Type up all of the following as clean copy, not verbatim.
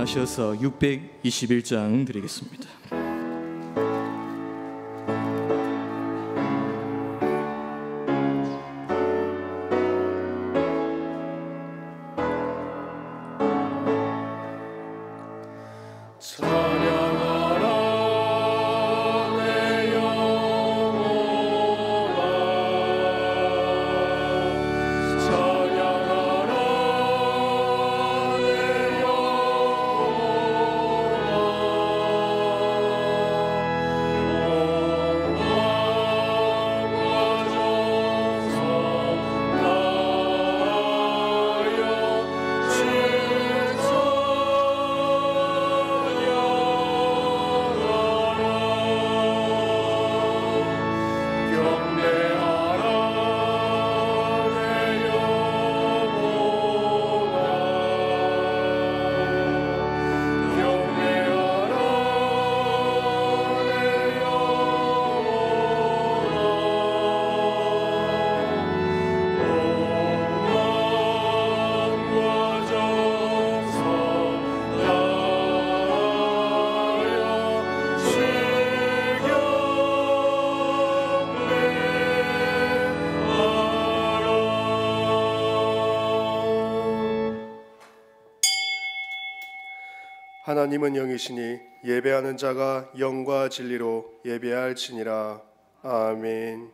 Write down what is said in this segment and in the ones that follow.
일어나셔서 621장 드리겠습니다. 하나님은 영이시니 예배하는 자가 영과 진리로 예배할지니라. 아멘.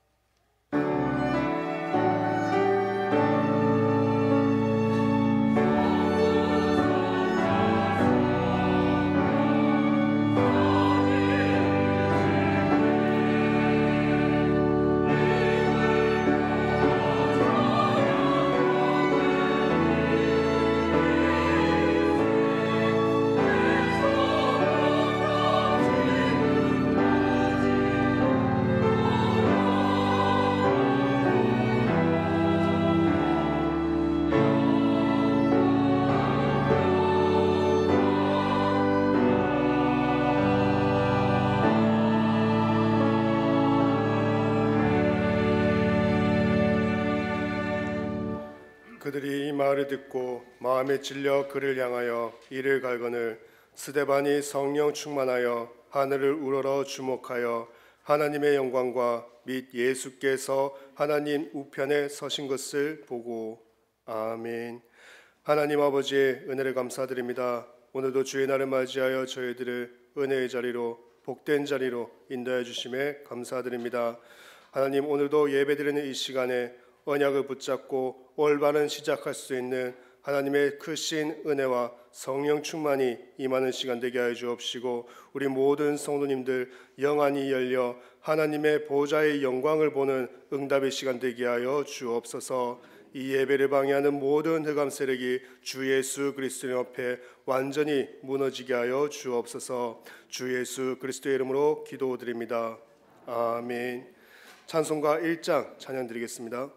그들이 이 말을 듣고 마음에 찔려 그를 향하여 이를 갈거늘 스데반이 성령 충만하여 하늘을 우러러 주목하여 하나님의 영광과 및 예수께서 하나님 우편에 서신 것을 보고. 아멘. 하나님 아버지의 은혜를 감사드립니다. 오늘도 주의 날을 맞이하여 저희들을 은혜의 자리로, 복된 자리로 인도해 주심에 감사드립니다. 하나님, 오늘도 예배드리는 이 시간에 언약을 붙잡고 올바른 시작할 수 있는 하나님의 크신 은혜와 성령 충만이 임하는 시간 되게 하여 주옵시고, 우리 모든 성도님들 영안이 열려 하나님의 보좌의 영광을 보는 응답의 시간 되게 하여 주옵소서. 이 예배를 방해하는 모든 흑암 세력이 주 예수 그리스도의 옆에 완전히 무너지게 하여 주옵소서. 주 예수 그리스도의 이름으로 기도드립니다. 아멘. 찬송가 1장 찬양 드리겠습니다.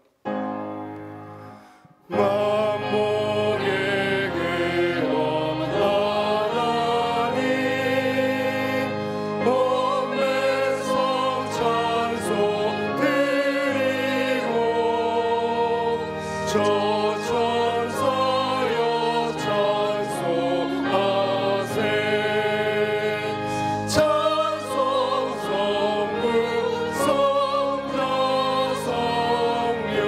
만복의 근원 하나님 온 백성 찬송 드리고 저 천사여 찬송하세. 찬송 성부 성자 성령.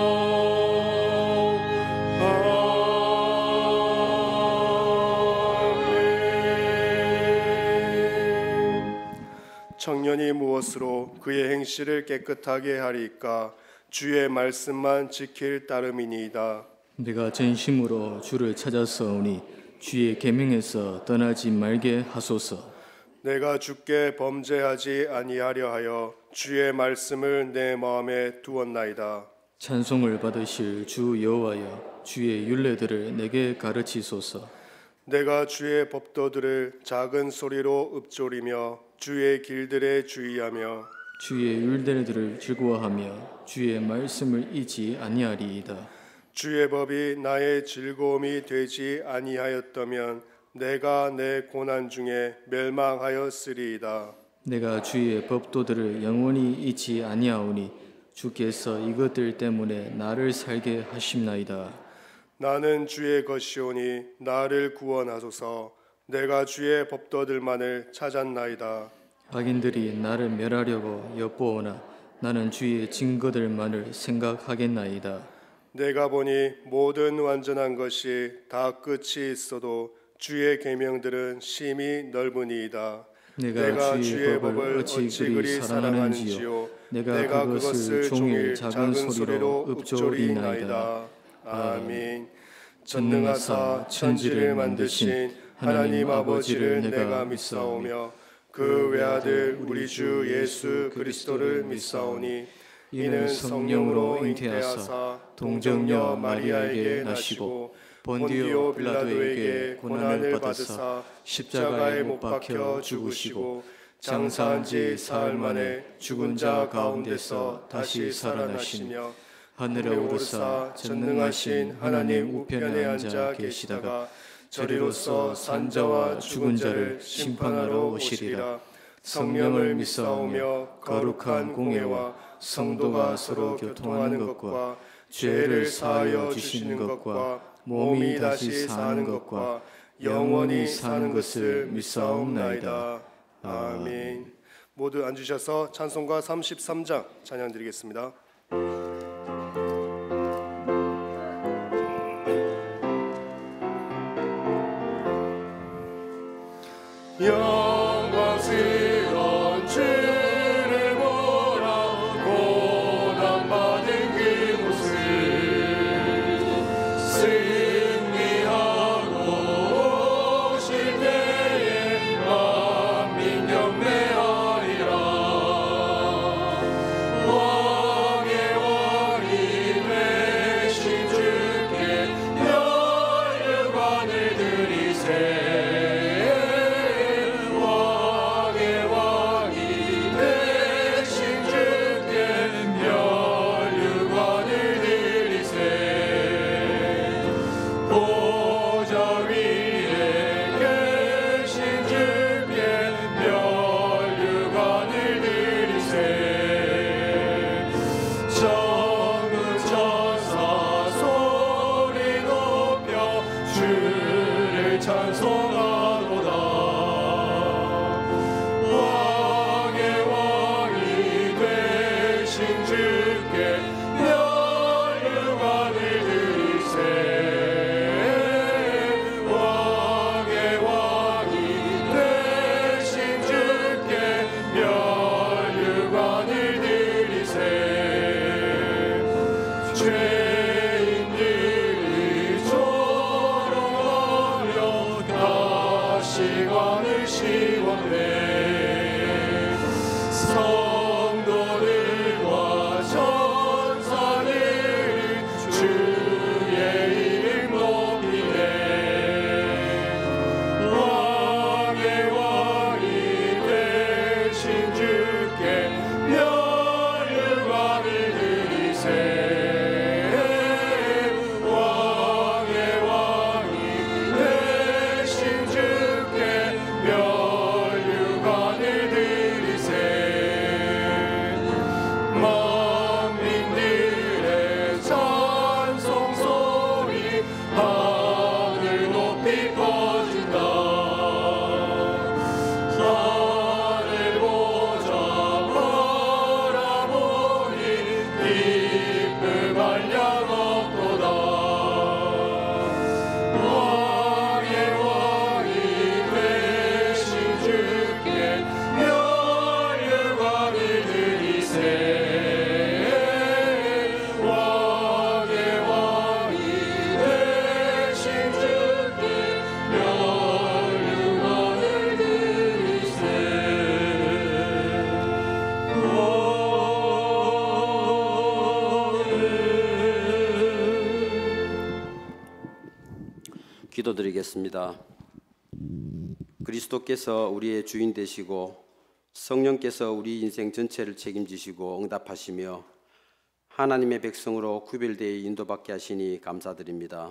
청년이 무엇으로 그의 행실을 깨끗하게 하리까? 주의 말씀만 지킬 따름이니이다. 내가 전심으로 주를 찾았사오니 주의 계명에서 떠나지 말게 하소서. 내가 주께 범죄하지 아니하려 하여 주의 말씀을 내 마음에 두었나이다. 찬송을 받으실 주 여호와여, 주의 율례들을 내게 가르치소서. 내가 주의 법도들을 작은 소리로 읊조리며 주의 길들에 주의하며 주의 율례들을 즐거워하며 주의 말씀을 잊지 아니하리이다. 주의 법이 나의 즐거움이 되지 아니하였다면 내가 내 고난 중에 멸망하였으리이다. 내가 주의 법도들을 영원히 잊지 아니하오니 주께서 이것들 때문에 나를 살게 하심나이다. 나는 주의 것이오니 나를 구원하소서. 내가 주의 법도들만을 찾았나이다. 악인들이 나를 멸하려고 엿보오나 나는 주의 증거들만을 생각하겠나이다. 내가 보니 모든 완전한 것이 다 끝이 있어도 주의 계명들은 심히 넓으니이다. 내가 주의 법을 어찌 그리 사랑하는지요. 내가 그것을 종일 작은 소리로 읊조리나이다. 아멘. 전능하사 천지를 만드신 하나님 아버지를 내가 믿사오며 그 외아들 우리 주 예수 그리스도를 믿사오니 이는 성령으로 잉태하사 동정녀 마리아에게 나시고 본디오 빌라도에게 고난을 받으사 십자가에 못 박혀 죽으시고 장사한 지 사흘 만에 죽은 자 가운데서 다시 살아나시며 하늘에 오르사 전능하신 하나님 우편에 앉아 계시다가 저리로서 산자와 죽은 자를 심판하러 오시리라. 성령을 믿사오며 거룩한 공회와 성도가 서로 교통하는 것과 죄를 사하여 주시는 것과 몸이 다시 사는 것과 영원히 사는 것을 믿사옵나이다. 아멘. 모두 앉으셔서 찬송가 33장 찬양 드리겠습니다. 영광스러운 주를 보라. 고난받은 그 모습 승리하고 오실 때에 만민 경배하리라. 왕의 왕이 되신 주께 멸류관을 드리세. 기도드리겠습니다. 그리스도께서 우리의 주인 되시고 성령께서 우리 인생 전체를 책임지시고 응답하시며 하나님의 백성으로 구별되어 인도받게 하시니 감사드립니다.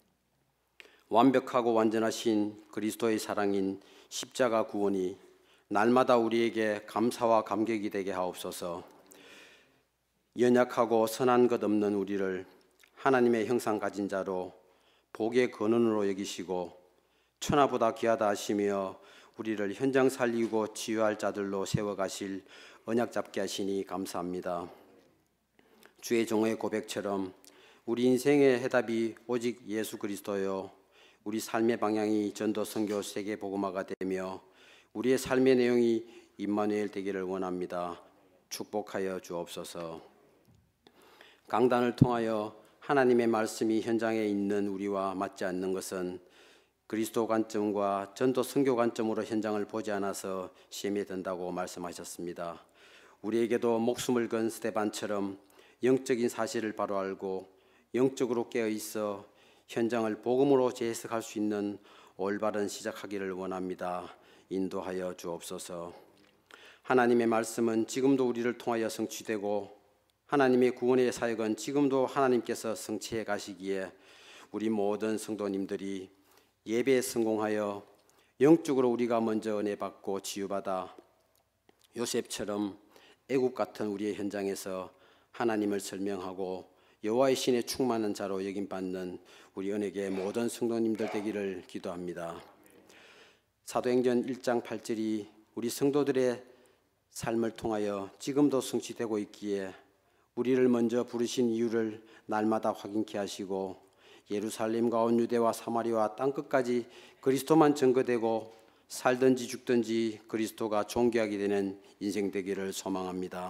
완벽하고 완전하신 그리스도의 사랑인 십자가 구원이 날마다 우리에게 감사와 감격이 되게 하옵소서. 연약하고 선한 것 없는 우리를 하나님의 형상 가진 자로 복의 근원으로 여기시고 천하보다 귀하다 하시며 우리를 현장 살리고 치유할 자들로 세워가실 언약 잡게 하시니 감사합니다. 주의 종의 고백처럼 우리 인생의 해답이 오직 예수 그리스도요, 우리 삶의 방향이 전도 선교 세계 복음화가 되며 우리의 삶의 내용이 임마누엘 되기를 원합니다. 축복하여 주옵소서. 강단을 통하여 하나님의 말씀이 현장에 있는 우리와 맞지 않는 것은 그리스도 관점과 전도 선교 관점으로 현장을 보지 않아서 시험에 든다고 말씀하셨습니다. 우리에게도 목숨을 건 스데반처럼 영적인 사실을 바로 알고 영적으로 깨어 있어 현장을 복음으로 재해석할 수 있는 올바른 시작하기를 원합니다. 인도하여 주옵소서. 하나님의 말씀은 지금도 우리를 통하여 성취되고 하나님의 구원의 사역은 지금도 하나님께서 성취해 가시기에 우리 모든 성도님들이 예배에 성공하여 영적으로 우리가 먼저 은혜 받고 치유받아 요셉처럼 애국 같은 우리의 현장에서 하나님을 설명하고 여호와의 신에 충만한 자로 여김받는 우리 은혜계 모든 성도님들 되기를 기도합니다. 사도행전 1장 8절이 우리 성도들의 삶을 통하여 지금도 성취되고 있기에 우리를 먼저 부르신 이유를 날마다 확인케 하시고 예루살렘과 온 유대와 사마리아와 땅끝까지 그리스도만 증거되고 살든지 죽든지 그리스도가 존귀하게 되는 인생 되기를 소망합니다.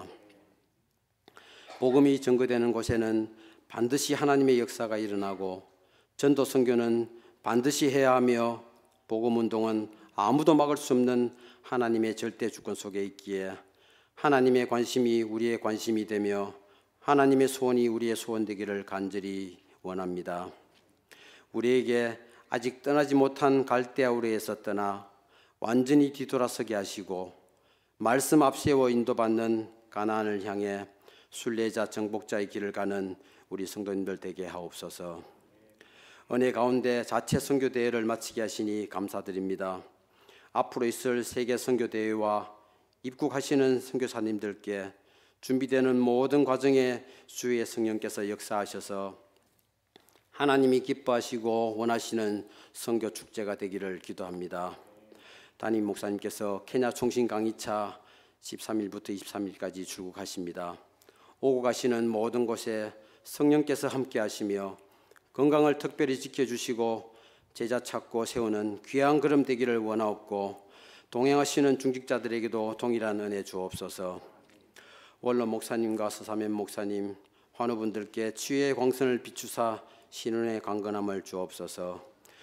복음이 증거되는 곳에는 반드시 하나님의 역사가 일어나고 전도 선교는 반드시 해야 하며 복음 운동은 아무도 막을 수 없는 하나님의 절대 주권 속에 있기에 하나님의 관심이 우리의 관심이 되며 하나님의 소원이 우리의 소원 되기를 간절히 원합니다. 우리에게 아직 떠나지 못한 갈대아 우르에서 떠나 완전히 뒤돌아서게 하시고 말씀 앞세워 인도받는 가나안을 향해 순례자 정복자의 길을 가는 우리 성도님들 되게 하옵소서. 은혜 가운데 자체 선교 대회를 마치게 하시니 감사드립니다. 앞으로 있을 세계 선교 대회와 입국하시는 선교사님들께 준비되는 모든 과정에 주의 성령께서 역사하셔서 하나님이 기뻐하시고 원하시는 선교 축제가 되기를 기도합니다. 담임 목사님께서 케냐 총신 강의차 13일부터 23일까지 출국하십니다. 오고 가시는 모든 곳에 성령께서 함께 하시며 건강을 특별히 지켜주시고 제자 찾고 세우는 귀한 걸음 되기를 원하옵고 동행하시는 중직자들에게도 동일한 은혜 주옵소서. 원로 목사님과 서사면 목사님, 환우분들께 치유의 광선을 비추사 신운의 강건함을 주옵소서.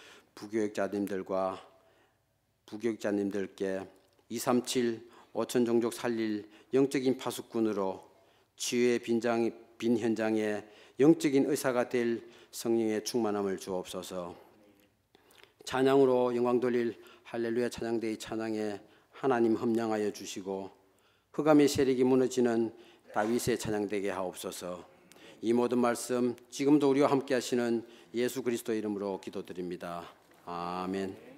부교육자님들께 237 5천 종족 살릴 영적인 파수꾼으로 치유의 빈 현장에 영적인 의사가 될 성령의 충만함을 주옵소서. 찬양으로 영광 돌릴 할렐루야 찬양대의 찬양에 하나님 흠량하여 주시고 흑암의 세력이 무너지는 다윗의 찬양되게 하옵소서. 이 모든 말씀 지금도 우리와 함께 하시는 예수 그리스도 이름으로 기도드립니다. 아멘.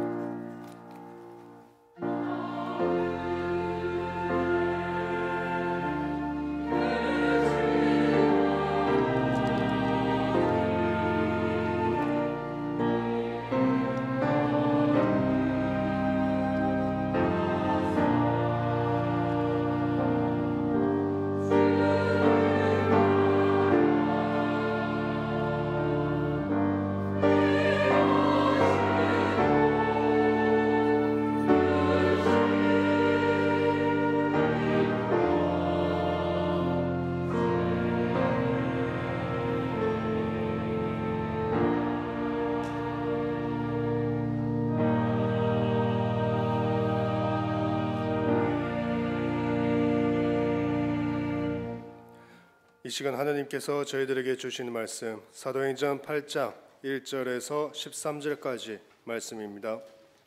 이 시간 하나님께서 저희들에게 주시는 말씀 사도행전 8장 1절에서 13절까지 말씀입니다.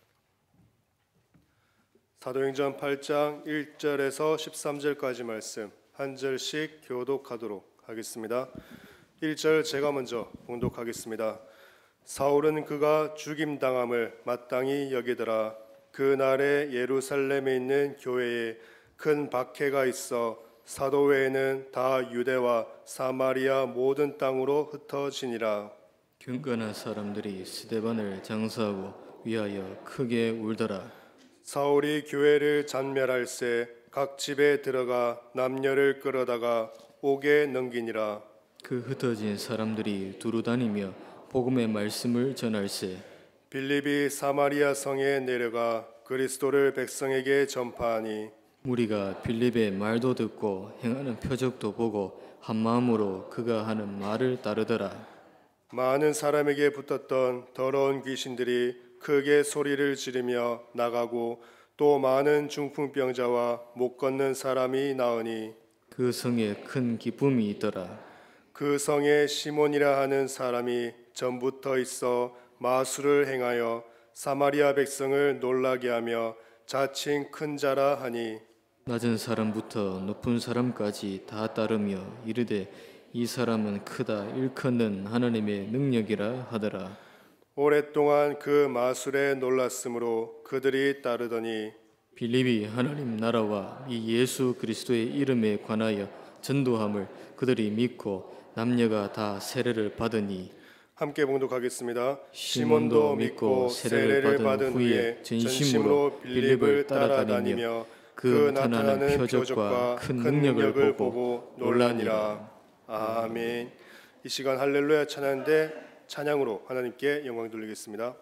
사도행전 8장 1절에서 13절까지 말씀 한 절씩 교독하도록 하겠습니다. 1절 제가 먼저 봉독하겠습니다. 사울은 그가 죽임당함을 마땅히 여기더라. 그날에 예루살렘에 있는 교회에 큰 박해가 있어 사도 외에는 다 유대와 사마리아 모든 땅으로 흩어지니라. 경건한 사람들이 스데반을 장사하고 위하여 크게 울더라. 사울이 교회를 잔멸할세 각 집에 들어가 남녀를 끌어다가 옥에 넘기니라. 그 흩어진 사람들이 두루 다니며 복음의 말씀을 전할세. 빌립이 사마리아 성에 내려가 그리스도를 백성에게 전파하니 우리가 빌립의 말도 듣고 행하는 표적도 보고 한 마음으로 그가 하는 말을 따르더라. 많은 사람에게 붙었던 더러운 귀신들이 크게 소리를 지르며 나가고 또 많은 중풍병자와 못 걷는 사람이 나으니 그 성에 큰 기쁨이 있더라. 그 성에 시몬이라 하는 사람이 전부터 있어 마술을 행하여 사마리아 백성을 놀라게 하며 자칭 큰 자라 하니 낮은 사람부터 높은 사람까지 다 따르며 이르되 이 사람은 크다 일컫는 하나님의 능력이라 하더라. 오랫동안 그 마술에 놀랐으므로 그들이 따르더니 빌립이 하나님 나라와 이 예수 그리스도의 이름에 관하여 전도함을 그들이 믿고 남녀가 다 세례를 받으니 함께 봉독하겠습니다. 시몬도 믿고 세례를 받은 후에 전심으로 빌립을 따라다니며 그 나타나는 표적과 큰 능력을 보고 놀라니라. 아멘. 이 시간 할렐루야 찬양인데 찬양으로 하나님께 영광 돌리겠습니다.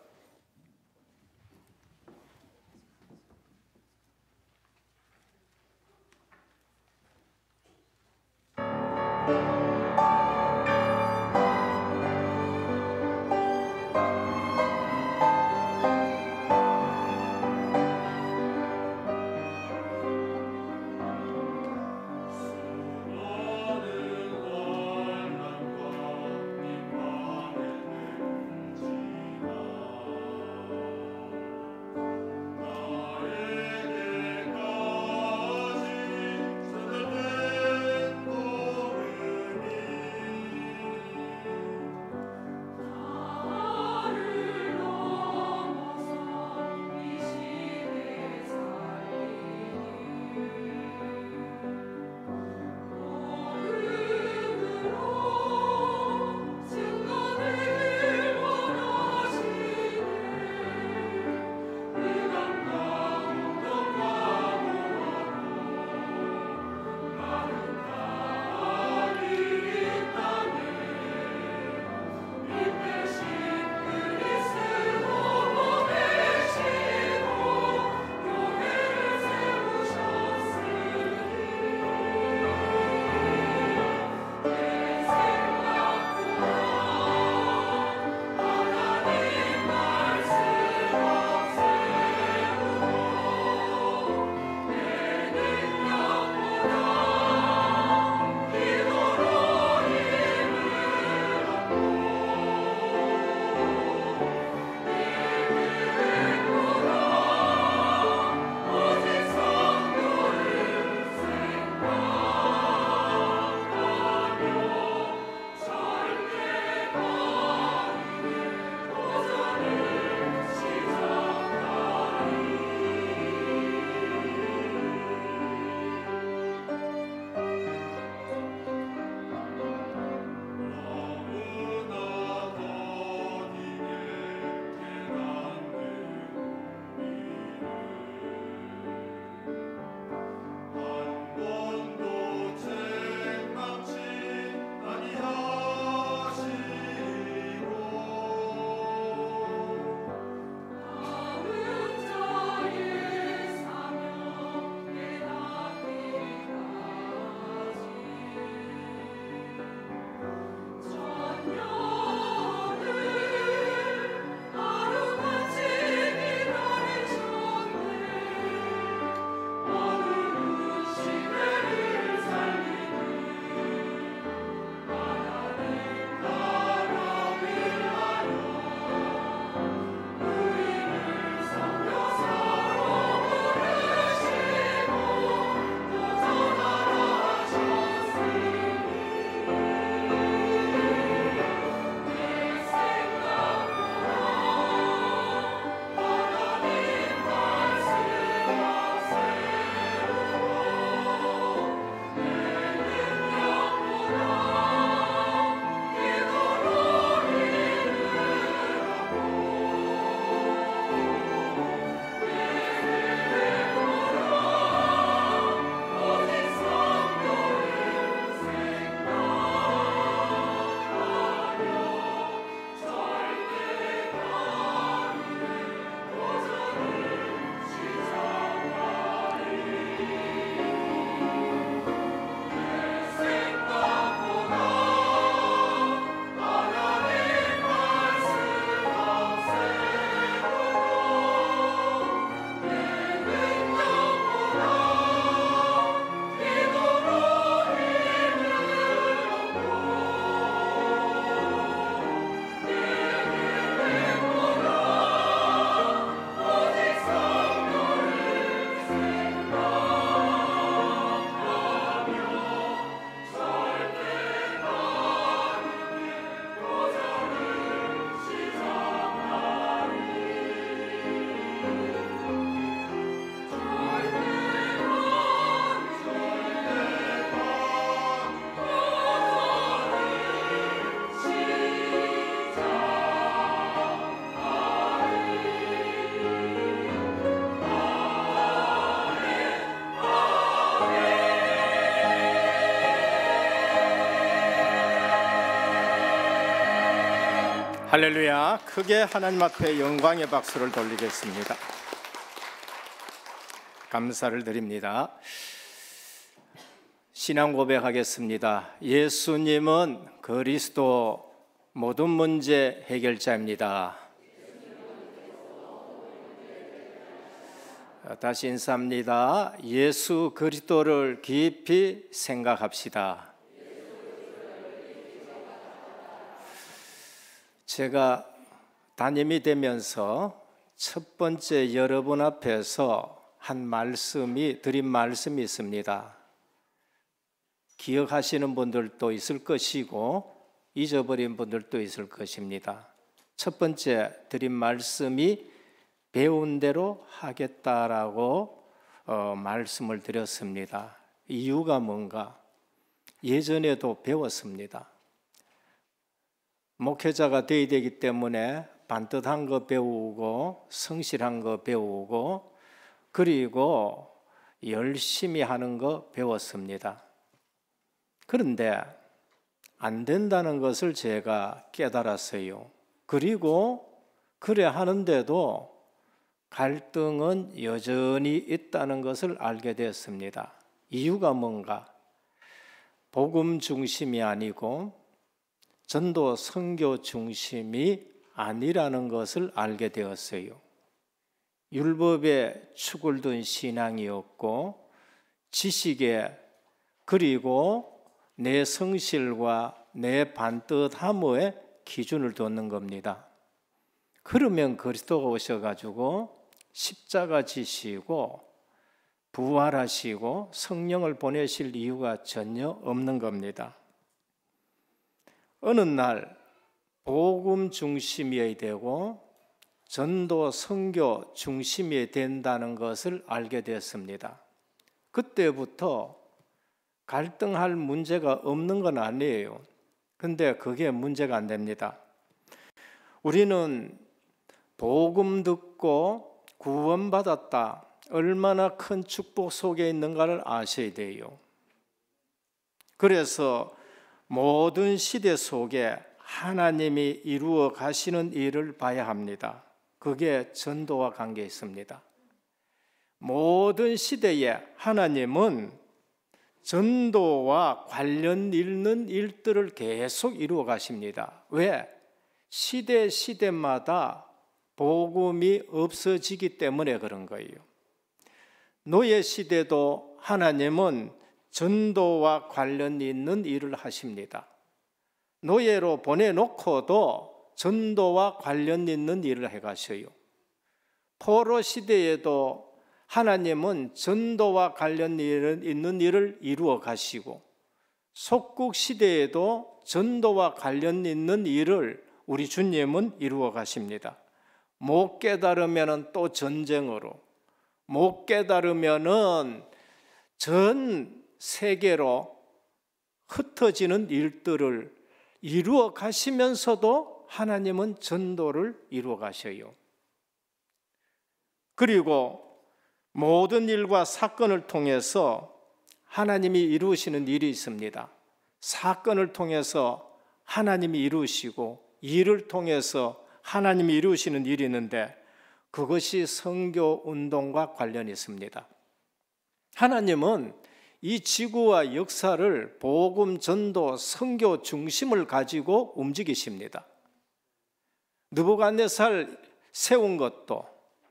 할렐루야. 크게 하나님 앞에 영광의 박수를 돌리겠습니다. 감사를 드립니다. 신앙 고백하겠습니다. 예수님은 그리스도 모든 문제 해결자입니다. 다시 인사합니다. 예수 그리스도를 깊이 생각합시다. 제가 담임이 되면서 첫 번째 여러분 앞에서 드린 말씀이 있습니다. 기억하시는 분들도 있을 것이고 잊어버린 분들도 있을 것입니다. 첫 번째 드린 말씀이 배운 대로 하겠다라고 말씀을 드렸습니다. 이유가 뭔가? 예전에도 배웠습니다. 목회자가 되어야 되기 때문에 반듯한 거 배우고 성실한 거 배우고 그리고 열심히 하는 거 배웠습니다. 그런데 안 된다는 것을 제가 깨달았어요. 그리고 그래 하는데도 갈등은 여전히 있다는 것을 알게 되었습니다. 이유가 뭔가? 복음 중심이 아니고 전도 선교 중심이 아니라는 것을 알게 되었어요. 율법에 축을 둔 신앙이었고 지식에 그리고 내 성실과 내 반듯함에 기준을 뒀는 겁니다. 그러면 그리스도가 오셔가지고 십자가 지시고 부활하시고 성령을 보내실 이유가 전혀 없는 겁니다. 어느 날 복음 중심이어야 되고 전도 선교 중심이 된다는 것을 알게 됐습니다. 그때부터 갈등할 문제가 없는 건 아니에요. 근데 그게 문제가 안 됩니다. 우리는 복음 듣고 구원받았다, 얼마나 큰 축복 속에 있는가를 아셔야 돼요. 그래서 모든 시대 속에 하나님이 이루어 가시는 일을 봐야 합니다. 그게 전도와 관계 있습니다. 모든 시대에 하나님은 전도와 관련 있는 일들을 계속 이루어 가십니다. 왜? 시대마다 복음이 없어지기 때문에 그런 거예요. 노예 시대도 하나님은 전도와 관련 있는 일을 하십니다. 노예로 보내놓고도 전도와 관련 있는 일을 해가셔요. 포로 시대에도 하나님은 전도와 관련 있는 일을 이루어 가시고 속국 시대에도 전도와 관련 있는 일을 우리 주님은 이루어 가십니다. 못 깨달으면 또 전쟁으로, 못 깨달으면 전 세계로 흩어지는 일들을 이루어 가시면서도 하나님은 전도를 이루어 가셔요. 그리고 모든 일과 사건을 통해서 하나님이 이루시는 일이 있습니다. 사건을 통해서 하나님이 이루시고 일을 통해서 하나님이 이루시는 일이 있는데 그것이 선교 운동과 관련이 있습니다. 하나님은 이 지구와 역사를 복음, 전도, 선교 중심을 가지고 움직이십니다. 느부갓네살 세운 것도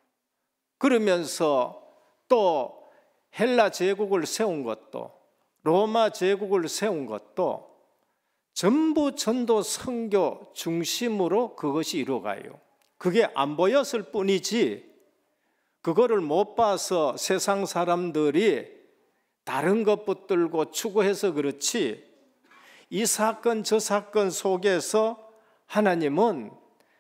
그러면서 또 헬라 제국을 세운 것도 로마 제국을 세운 것도 전부 전도 선교 중심으로 그것이 이루어가요. 그게 안 보였을 뿐이지 그거를 못 봐서 세상 사람들이 다른 것 붙들고 추구해서 그렇지 이 사건 저 사건 속에서 하나님은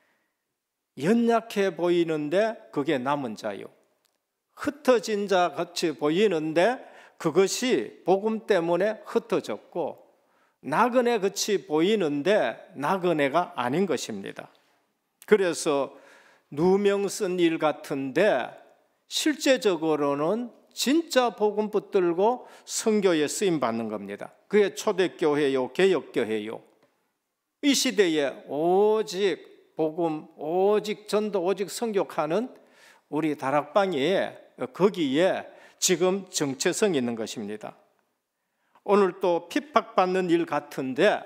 연약해 보이는데 그게 남은 자요. 흩어진 자 같이 보이는데 그것이 복음 때문에 흩어졌고 나그네 같이 보이는데 나그네가 아닌 것입니다. 그래서 누명 쓴 일 같은데 실제적으로는 진짜 복음 붙들고 선교에 쓰임 받는 겁니다. 그게 초대교회요, 개혁교회요. 이 시대에 오직 복음 오직 전도 오직 선교하는 우리 다락방에 거기에 지금 정체성이 있는 것입니다. 오늘 또 핍박받는 일 같은데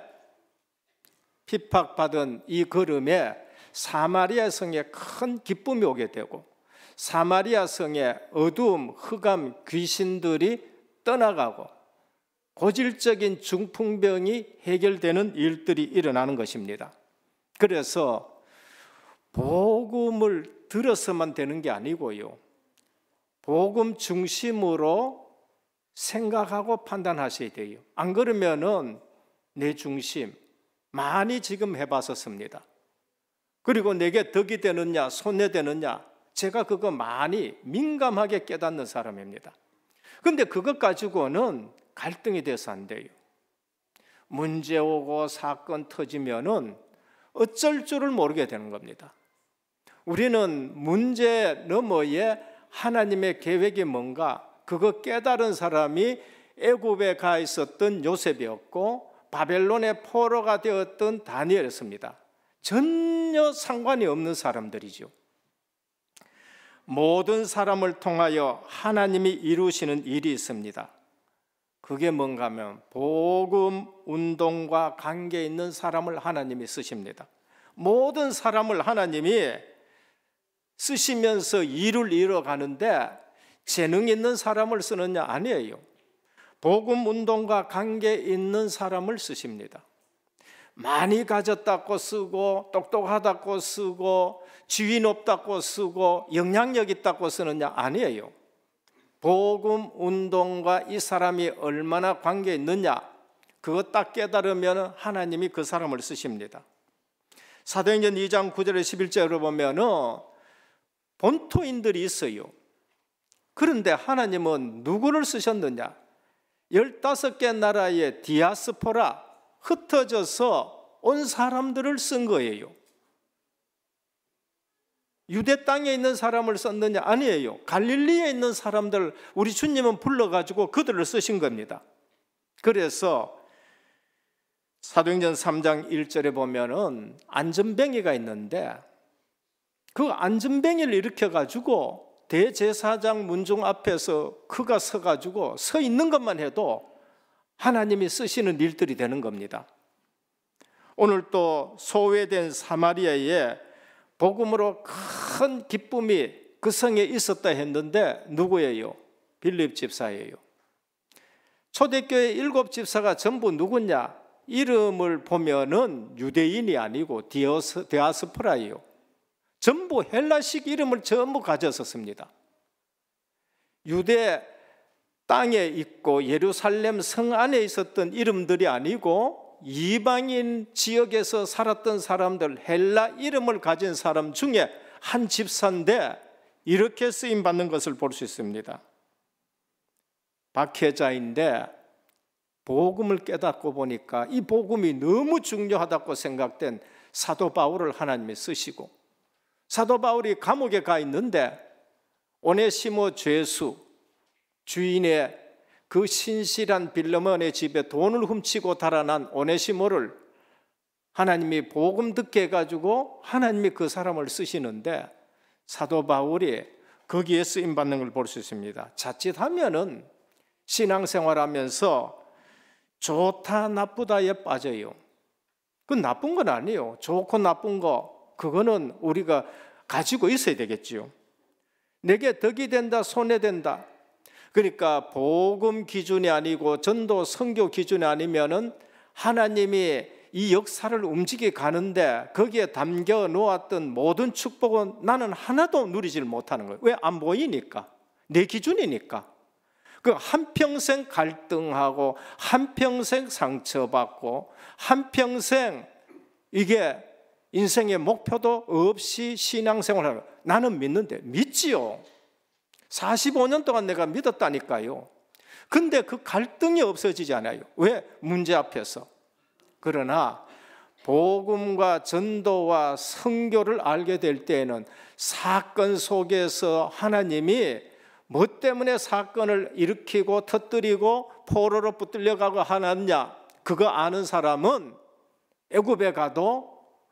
핍박받은 이 걸음에 사마리아 성에 큰 기쁨이 오게 되고 사마리아 성의 어두움, 흑암, 귀신들이 떠나가고 고질적인 중풍병이 해결되는 일들이 일어나는 것입니다. 그래서 복음을 들어서만 되는 게 아니고요, 복음 중심으로 생각하고 판단하셔야 돼요. 안 그러면은 내 중심 많이 지금 해봤었습니다. 그리고 내게 덕이 되느냐 손해되느냐 제가 그거 많이 민감하게 깨닫는 사람입니다. 근데 그것 가지고는 갈등이 돼서 안 돼요. 문제 오고 사건 터지면은 어쩔 줄을 모르게 되는 겁니다. 우리는 문제 너머에 하나님의 계획이 뭔가 그거 깨달은 사람이 애굽에 가 있었던 요셉이었고 바벨론의 포로가 되었던 다니엘이었습니다. 전혀 상관이 없는 사람들이죠. 모든 사람을 통하여 하나님이 이루시는 일이 있습니다. 그게 뭔가 하면 복음 운동과 관계 있는 사람을 하나님이 쓰십니다. 모든 사람을 하나님이 쓰시면서 일을 이뤄가는데 재능 있는 사람을 쓰느냐? 아니에요. 복음 운동과 관계 있는 사람을 쓰십니다. 많이 가졌다고 쓰고 똑똑하다고 쓰고 지위 높다고 쓰고 영향력 있다고 쓰느냐? 아니에요. 복음 운동과 이 사람이 얼마나 관계 있느냐, 그거 딱 깨달으면 하나님이 그 사람을 쓰십니다. 사도행전 2장 9절에 11절을 보면은 본토인들이 있어요. 그런데 하나님은 누구를 쓰셨느냐? 15개 나라의 디아스포라, 흩어져서 온 사람들을 쓴 거예요. 유대 땅에 있는 사람을 썼느냐? 아니에요. 갈릴리에 있는 사람들 우리 주님은 불러가지고 그들을 쓰신 겁니다. 그래서 사도행전 3장 1절에 보면은 안전뱅이가 있는데 그 안전뱅이를 일으켜가지고 대제사장 문중 앞에서 그가 서가지고 서 있는 것만 해도 하나님이 쓰시는 일들이 되는 겁니다. 오늘 또 소외된 사마리아에 복음으로 큰 기쁨이 그 성에 있었다 했는데 누구예요? 빌립 집사예요. 초대교회 7 집사가 전부 누구냐? 이름을 보면은 유대인이 아니고 디아스포라예요. 전부 헬라식 이름을 전부 가졌었습니다. 유대 땅에 있고 예루살렘 성 안에 있었던 이름들이 아니고 이방인 지역에서 살았던 사람들, 헬라 이름을 가진 사람 중에 한 집사인데 이렇게 쓰임받는 것을 볼 수 있습니다. 박혜자인데 복음을 깨닫고 보니까 이 복음이 너무 중요하다고 생각된 사도 바울을 하나님이 쓰시고, 사도 바울이 감옥에 가 있는데 오네시모 죄수, 주인의 그 신실한 빌레몬의 집에 돈을 훔치고 달아난 오네시모를 하나님이 복음 듣게 해가지고 하나님이 그 사람을 쓰시는데 사도 바울이 거기에 쓰임받는 걸 볼 수 있습니다. 자칫하면은 신앙생활하면서 좋다 나쁘다에 빠져요. 그건 나쁜 건 아니에요. 좋고 나쁜 거 그거는 우리가 가지고 있어야 되겠지요. 내게 덕이 된다 손해된다, 그러니까 복음 기준이 아니고 전도 선교 기준이 아니면은 하나님이 이 역사를 움직여 가는데 거기에 담겨 놓았던 모든 축복은 나는 하나도 누리질 못하는 거예요. 왜? 안 보이니까. 내 기준이니까. 그 한평생 갈등하고 한평생 상처받고 한평생 이게 인생의 목표도 없이 신앙생활을 하는, 나는 믿는데 믿지요. 45년 동안 내가 믿었다니까요. 근데 그 갈등이 없어지지 않아요. 왜? 문제 앞에서. 그러나 복음과 전도와 선교를 알게 될 때에는 사건 속에서 하나님이 뭐 때문에 사건을 일으키고 터뜨리고 포로로 붙들려가고 하느냐, 그거 아는 사람은 애굽에 가도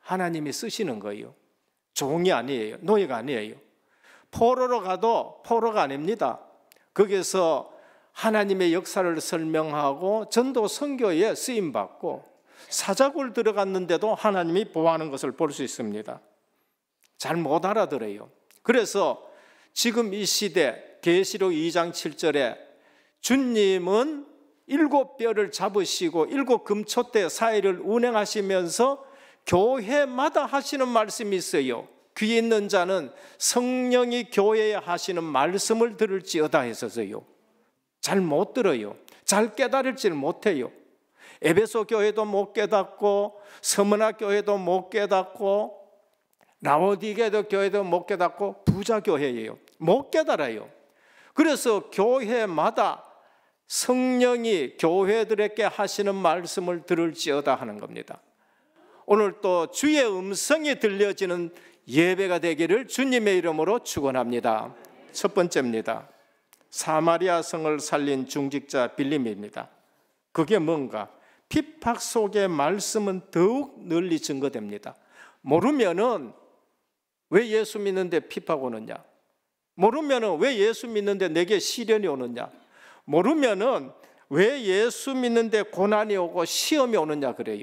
하나님이 쓰시는 거예요. 종이 아니에요. 노예가 아니에요. 포로로 가도 포로가 아닙니다. 거기서 하나님의 역사를 설명하고 전도 선교에 쓰임받고 사자굴 들어갔는데도 하나님이 보호하는 것을 볼 수 있습니다. 잘 못 알아들어요. 그래서 지금 이 시대 계시록 2장 7절에 주님은 7뼈를 잡으시고 7금초대 사이를 운행하시면서 교회마다 하시는 말씀이 있어요. 귀 있는 자는 성령이 교회에 하시는 말씀을 들을지어다 했어서요. 잘 못 들어요. 잘 깨달을지 못해요. 에베소 교회도 못 깨닫고 서머나 교회도 못 깨닫고 라오디게도 교회도 못 깨닫고 부자 교회예요. 못 깨달아요. 그래서 교회마다 성령이 교회들에게 하시는 말씀을 들을지어다 하는 겁니다. 오늘 또 주의 음성이 들려지는 예배가 되기를 주님의 이름으로 축원합니다. 첫 번째입니다. 사마리아 성을 살린 중직자 빌림입니다. 그게 뭔가? 핍박 속의 말씀은 더욱 널리 증거됩니다. 모르면은 왜 예수 믿는데 핍박 오느냐? 모르면은 왜 예수 믿는데 내게 시련이 오느냐? 모르면은 왜 예수 믿는데 고난이 오고 시험이 오느냐 그래요.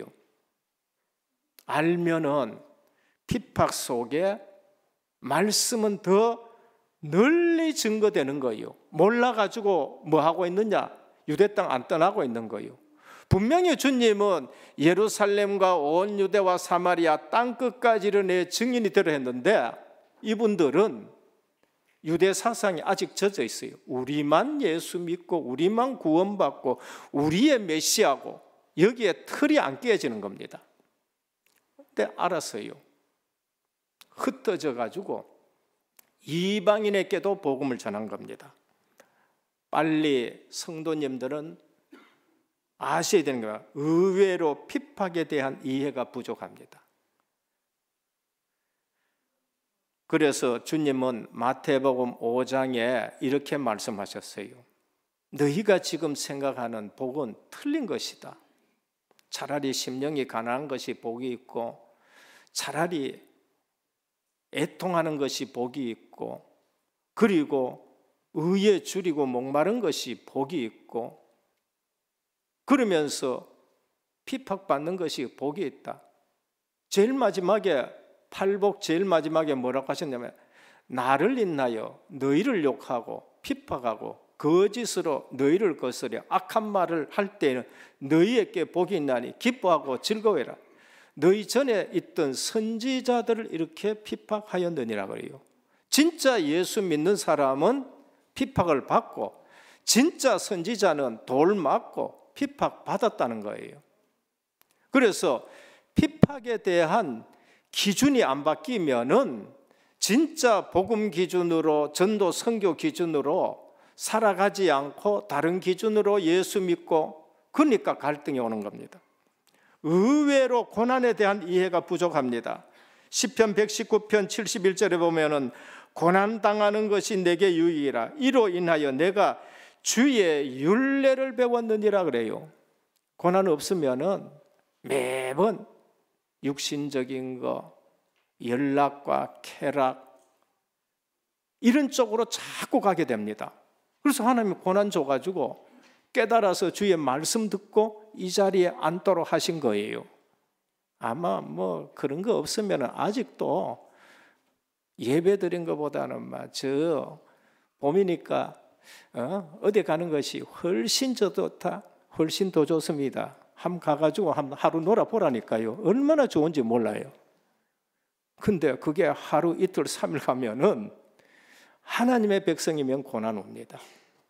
알면은 핍박 속에 말씀은 더 널리 증거되는 거예요. 몰라가지고 뭐 하고 있느냐? 유대 땅 안 떠나고 있는 거예요. 분명히 주님은 예루살렘과 온 유대와 사마리아 땅끝까지를 내 증인이 되려 했는데 이분들은 유대 사상이 아직 젖어 있어요. 우리만 예수 믿고 우리만 구원받고 우리의 메시아고 여기에 틀이 안 깨지는 겁니다. 근데 알았어요. 흩어져 가지고 이방인에게도 복음을 전한 겁니다. 빨리 성도님들은 아셔야 되는 거야. 의외로 핍박에 대한 이해가 부족합니다. 그래서 주님은 마태복음 5장에 이렇게 말씀하셨어요. 너희가 지금 생각하는 복은 틀린 것이다. 차라리 심령이 가난한 것이 복이 있고 차라리 애통하는 것이 복이 있고 그리고 의에 줄이고 목마른 것이 복이 있고 그러면서 핍박받는 것이 복이 있다. 제일 마지막에 팔복 제일 마지막에 뭐라고 하셨냐면 나를 인하여 너희를 욕하고 핍박하고 거짓으로 너희를 거스려 악한 말을 할 때에는 너희에게 복이 있나니 기뻐하고 즐거워해라. 너희 전에 있던 선지자들을 이렇게 핍박하였느니라 그래요. 진짜 예수 믿는 사람은 핍박을 받고 진짜 선지자는 돌 맞고 핍박받았다는 거예요. 그래서 핍박에 대한 기준이 안 바뀌면은 진짜 복음 기준으로 전도 선교 기준으로 살아가지 않고 다른 기준으로 예수 믿고 그러니까 갈등이 오는 겁니다. 의외로 고난에 대한 이해가 부족합니다. 시편 119편 71절에 보면은 고난당하는 것이 내게 유익이라 이로 인하여 내가 주의 율례를 배웠느니라 그래요. 고난 없으면은 매번 육신적인 거, 연락과 쾌락 이런 쪽으로 자꾸 가게 됩니다. 그래서 하나님이 고난 줘가지고 깨달아서 주의 말씀 듣고 이 자리에 앉도록 하신 거예요. 아마 뭐 그런 거 없으면 아직도 예배 드린 것보다는 저 봄이니까 어디 가는 것이 훨씬 더 좋다, 훨씬 더 좋습니다. 한번 가가지고 하루 놀아보라니까요. 얼마나 좋은지 몰라요. 근데 그게 하루 이틀 3일 가면은 하나님의 백성이면 고난 옵니다.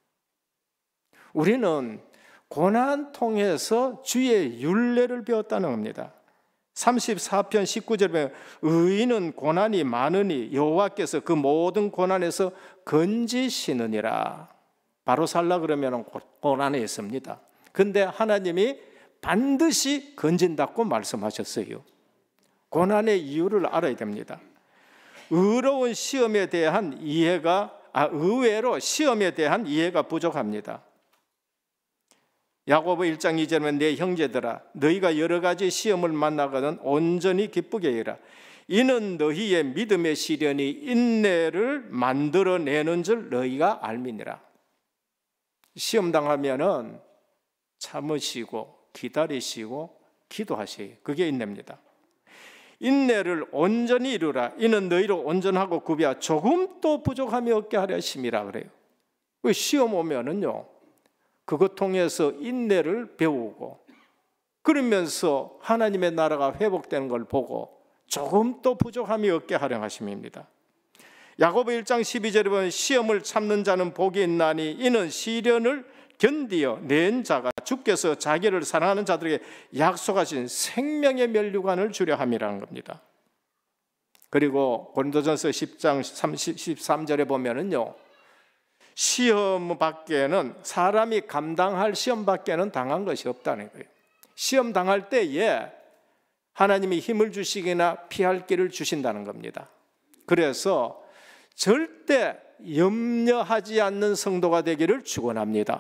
우리는 고난 통해서 주의 율례를 배웠다는 겁니다. 34편 19절에 보면 의인은 고난이 많으니 여호와께서 그 모든 고난에서 건지시느니라. 바로 살라 그러면 고난에 있습니다. 근데 하나님이 반드시 건진다고 말씀하셨어요. 고난의 이유를 알아야 됩니다. 의로운 시험에 대한 이해가 의외로 시험에 대한 이해가 부족합니다. 야고보 1장 2절에 내 형제들아 너희가 여러 가지 시험을 만나거든 온전히 기쁘게 여기라. 이는 너희의 믿음의 시련이 인내를 만들어내는 줄 너희가 알미니라. 시험 당하면은 참으시고 기다리시고 기도하시오. 그게 인내입니다. 인내를 온전히 이루라. 이는 너희를 온전하고 구비하 조금도 부족함이 없게 하려 하심이라 그래요. 시험 오면은요, 그것 통해서 인내를 배우고 그러면서 하나님의 나라가 회복되는 걸 보고 조금도 부족함이 없게 하려 하심입니다. 야고보 1장 12절에 보면 시험을 참는 자는 복이 있나니 이는 시련을 견디어 낸 자가 주께서 자기를 사랑하는 자들에게 약속하신 생명의 면류관을 주려 함이라는 겁니다. 그리고 고린도전서 10장 13절에 보면은요, 시험 밖에는 사람이 감당할 시험 밖에는 당한 것이 없다는 거예요. 시험 당할 때에 하나님이 힘을 주시거나 피할 길을 주신다는 겁니다. 그래서 절대 염려하지 않는 성도가 되기를 축원합니다.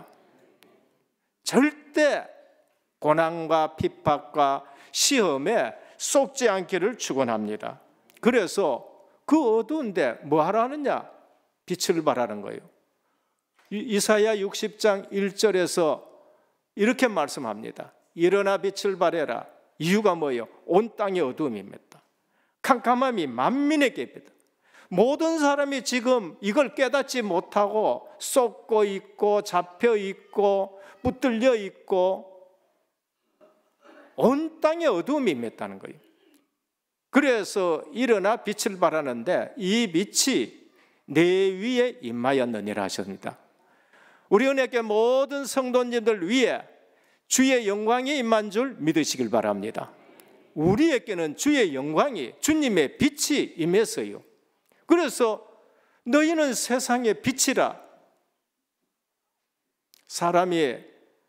절대 고난과 핍박과 시험에 쏟지 않기를 축원합니다. 그래서 그 어두운데 뭐 하라느냐? 빛을 발하는 거예요. 이사야 60장 1절에서 이렇게 말씀합니다. 일어나 빛을 발해라. 이유가 뭐예요? 온 땅의 어두움입니다. 캄캄함이 만민에게 있다. 모든 사람이 지금 이걸 깨닫지 못하고 쏟고 있고 잡혀 있고 붙들려 있고 온 땅의 어두움이 임했다는 거예요. 그래서 일어나 빛을 발하는데 이 빛이 내 위에 임하였느니라 하셨습니다. 우리 은혜교회 모든 성도님들 위에 주의 영광이 임한 줄 믿으시길 바랍니다. 우리에게는 주의 영광이, 주님의 빛이 임했어요. 그래서 너희는 세상의 빛이라. 사람이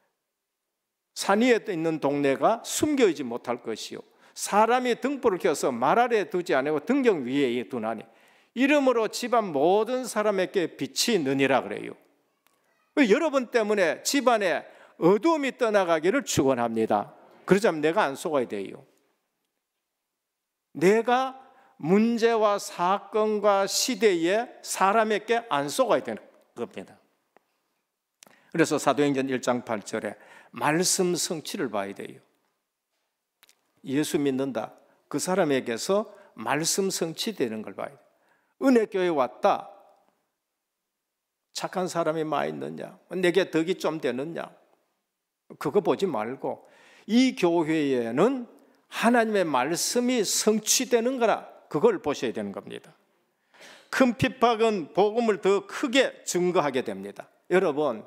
산 위에 있는 동네가 숨겨지지 못할 것이요, 사람이 등불을 켜서 말 아래에 두지 아니고 등경 위에 두나니 이름으로 집안 모든 사람에게 빛이 있느니라 그래요. 여러분 때문에 집안에 어두움이 떠나가기를 축원합니다. 그러자면 내가 안 속아야 돼요. 내가 문제와 사건과 시대에 사람에게 안 속아야 되는 겁니다. 그래서 사도행전 1장 8절에 말씀 성취를 봐야 돼요. 예수 믿는다, 그 사람에게서 말씀 성취되는 걸 봐야 돼요. 은혜교회 왔다, 착한 사람이 많이 있느냐, 내게 덕이 좀 되느냐, 그거 보지 말고 이 교회에는 하나님의 말씀이 성취되는 거라, 그걸 보셔야 되는 겁니다. 큰 핍박은 복음을 더 크게 증거하게 됩니다. 여러분,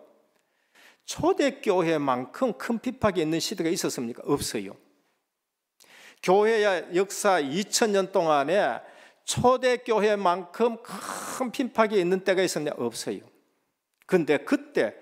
초대교회만큼 큰 핍박이 있는 시대가 있었습니까? 없어요. 교회의 역사 2000년 동안에 초대교회만큼 큰 핍박이 있는 때가 있었냐? 없어요. 근데 그때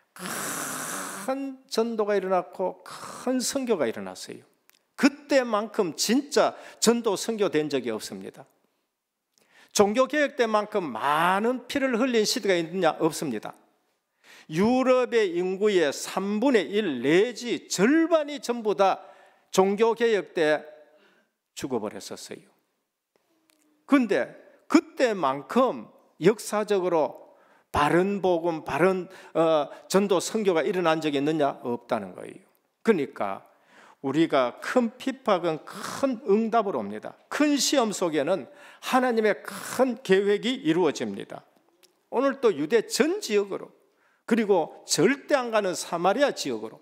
큰 전도가 일어났고 큰 선교가 일어났어요. 그때만큼 진짜 전도 선교된 적이 없습니다. 종교개혁 때만큼 많은 피를 흘린 시대가 있느냐? 없습니다. 유럽의 인구의 3분의 1 내지 절반이 전부 다 종교개혁 때 죽어버렸었어요. 그런데 그때만큼 역사적으로 바른 복음, 바른 전도 선교가 일어난 적이 있느냐? 없다는 거예요. 그러니까 우리가 큰 핍박은 큰 응답을 옵니다. 큰 시험 속에는 하나님의 큰 계획이 이루어집니다. 오늘 또 유대 전 지역으로, 그리고 절대 안 가는 사마리아 지역으로,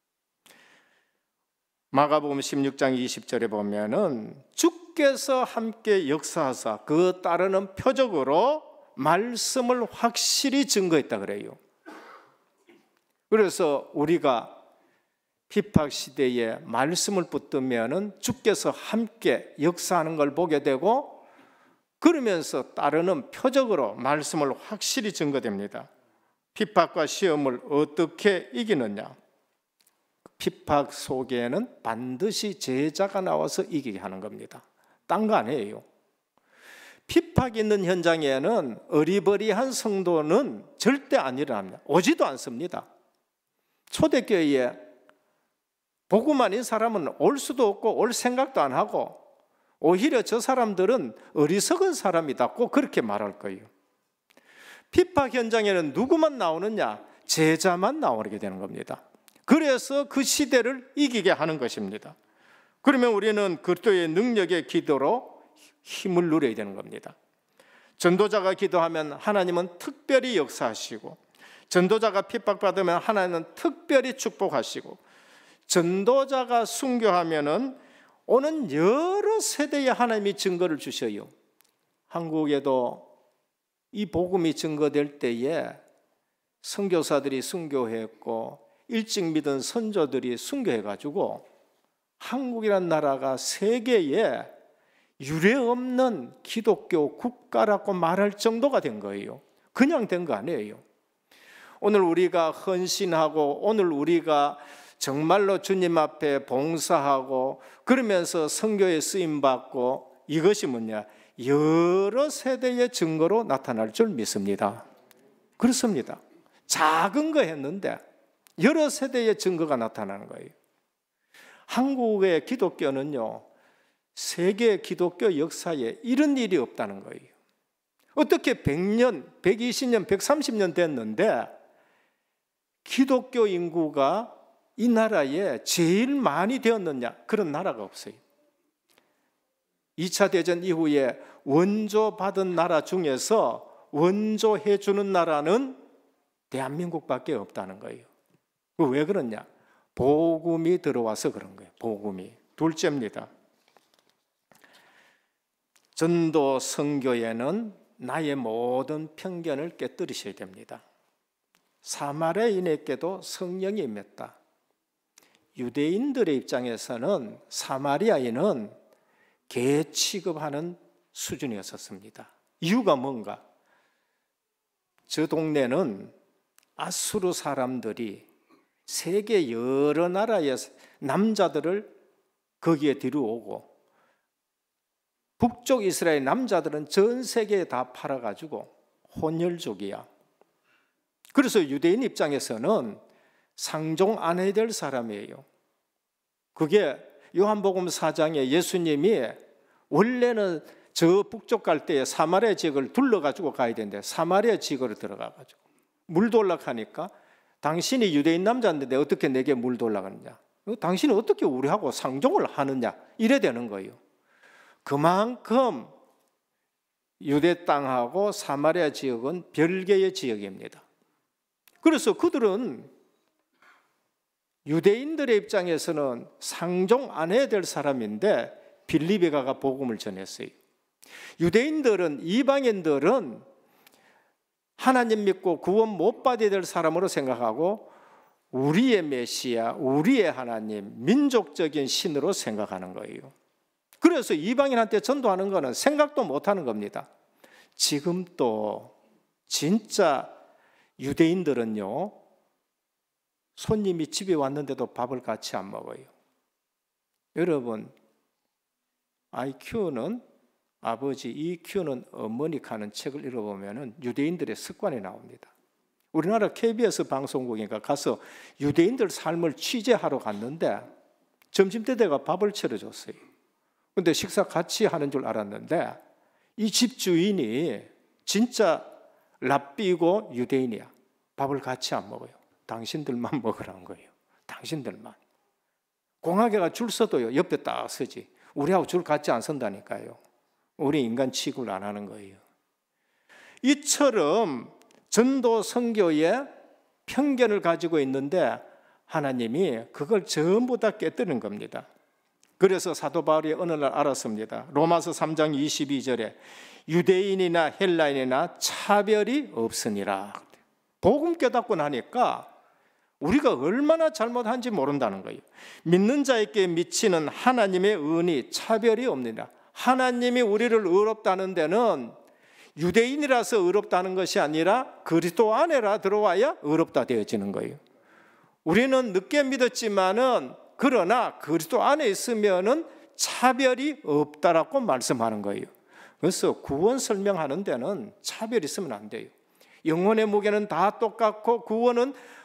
마가복음 16장 20절에 보면은 주께서 함께 역사하사 그 따르는 표적으로 말씀을 확실히 증거했다 그래요. 그래서 우리가 핍박 시대에 말씀을 붙들면은 주께서 함께 역사하는 걸 보게 되고, 그러면서 따르는 표적으로 말씀을 확실히 증거됩니다. 핍박과 시험을 어떻게 이기느냐? 핍박 속에는 반드시 제자가 나와서 이기게 하는 겁니다. 딴 거 아니에요. 핍박 있는 현장에는 어리버리한 성도는 절대 안 일어납니다. 오지도 않습니다. 초대교회에 복음 아닌 사람은 올 수도 없고 올 생각도 안 하고 오히려 저 사람들은 어리석은 사람이다 꼭 그렇게 말할 거예요. 핍박 현장에는 누구만 나오느냐? 제자만 나오게 되는 겁니다. 그래서 그 시대를 이기게 하는 것입니다. 그러면 우리는 그리스도의 능력의 기도로 힘을 누려야 되는 겁니다. 전도자가 기도하면 하나님은 특별히 역사하시고, 전도자가 핍박받으면 하나님은 특별히 축복하시고, 전도자가 순교하면은 오는 여러 세대에 하나님이 증거를 주셔요. 한국에도 이 복음이 증거될 때에 선교사들이 순교했고 일찍 믿은 선조들이 순교해가지고 한국이란 나라가 세계에 유례없는 기독교 국가라고 말할 정도가 된 거예요. 그냥 된 거 아니에요. 오늘 우리가 헌신하고 오늘 우리가 정말로 주님 앞에 봉사하고 그러면서 선교에 쓰임받고 이것이 뭐냐? 여러 세대의 증거로 나타날 줄 믿습니다. 그렇습니다. 작은 거 했는데 여러 세대의 증거가 나타나는 거예요. 한국의 기독교는요, 세계 기독교 역사에 이런 일이 없다는 거예요. 어떻게 100년, 120년, 130년 됐는데 기독교 인구가 이 나라에 제일 많이 되었느냐? 그런 나라가 없어요. 2차 대전 이후에 원조 받은 나라 중에서 원조해 주는 나라는 대한민국밖에 없다는 거예요. 왜 그러냐? 복음이 들어와서 그런 거예요. 복음이. 둘째입니다. 전도 선교에는 나의 모든 편견을 깨뜨리셔야 됩니다. 사마리아인에게도 성령이 임했다. 유대인들의 입장에서는 사마리아인은 개 취급하는 수준이었습니다. 이유가 뭔가? 저 동네는 아수르 사람들이 세계 여러 나라의 남자들을 거기에 데려오고 북쪽 이스라엘 남자들은 전 세계에 다 팔아가지고 혼혈족이야. 그래서 유대인 입장에서는 상종 안 해야 될 사람이에요. 그게 요한복음 4장에 예수님이 원래는 저 북쪽 갈 때에 사마리아 지역을 둘러가지고 가야 되는데 사마리아 지역으로 들어가가지고 물도 올라가니까 당신이 유대인 남자인데 어떻게 내게 물도 올라가느냐? 당신은 어떻게 우리하고 상종을 하느냐? 이래 되는 거예요. 그만큼 유대 땅하고 사마리아 지역은 별개의 지역입니다. 그래서 그들은 유대인들의 입장에서는 상종 안 해야 될 사람인데 빌립에 가가 복음을 전했어요. 유대인들은, 이방인들은 하나님 믿고 구원 못 받아야 될 사람으로 생각하고 우리의 메시아, 우리의 하나님, 민족적인 신으로 생각하는 거예요. 그래서 이방인한테 전도하는 거는 생각도 못하는 겁니다. 지금 또 진짜 유대인들은요, 손님이 집에 왔는데도 밥을 같이 안 먹어요. 여러분, IQ는 아버지, EQ는 어머니 가는 책을 읽어보면 유대인들의 습관이 나옵니다. 우리나라 KBS 방송국인가 가서 유대인들 삶을 취재하러 갔는데 점심때 내가 밥을 차려줬어요. 근데 식사 같이 하는 줄 알았는데 이 집 주인이 진짜 랍비고 유대인이야. 밥을 같이 안 먹어요. 당신들만 먹으라는 거예요. 당신들만. 공화계가 줄 서도요, 옆에 딱 서지. 우리하고 줄 같이 안 선다니까요. 우리 인간 취급을 안 하는 거예요. 이처럼 전도 선교에 편견을 가지고 있는데 하나님이 그걸 전부 다 깨뜨리는 겁니다. 그래서 사도 바울이 어느 날 알았습니다. 로마서 3장 22절에 유대인이나 헬라인이나 차별이 없으니라. 복음 깨닫고 나니까 우리가 얼마나 잘못한지 모른다는 거예요. 믿는 자에게 미치는 하나님의 은이 차별이 없느니라. 하나님이 우리를 의롭다는 데는 유대인이라서 의롭다는 것이 아니라 그리스도 안에라 들어와야 의롭다 되어지는 거예요. 우리는 늦게 믿었지만은 그러나 그리스도 안에 있으면은 차별이 없다라고 말씀하는 거예요. 그래서 구원 설명하는 데는 차별이 있으면 안 돼요. 영혼의 무게는 다 똑같고 구원은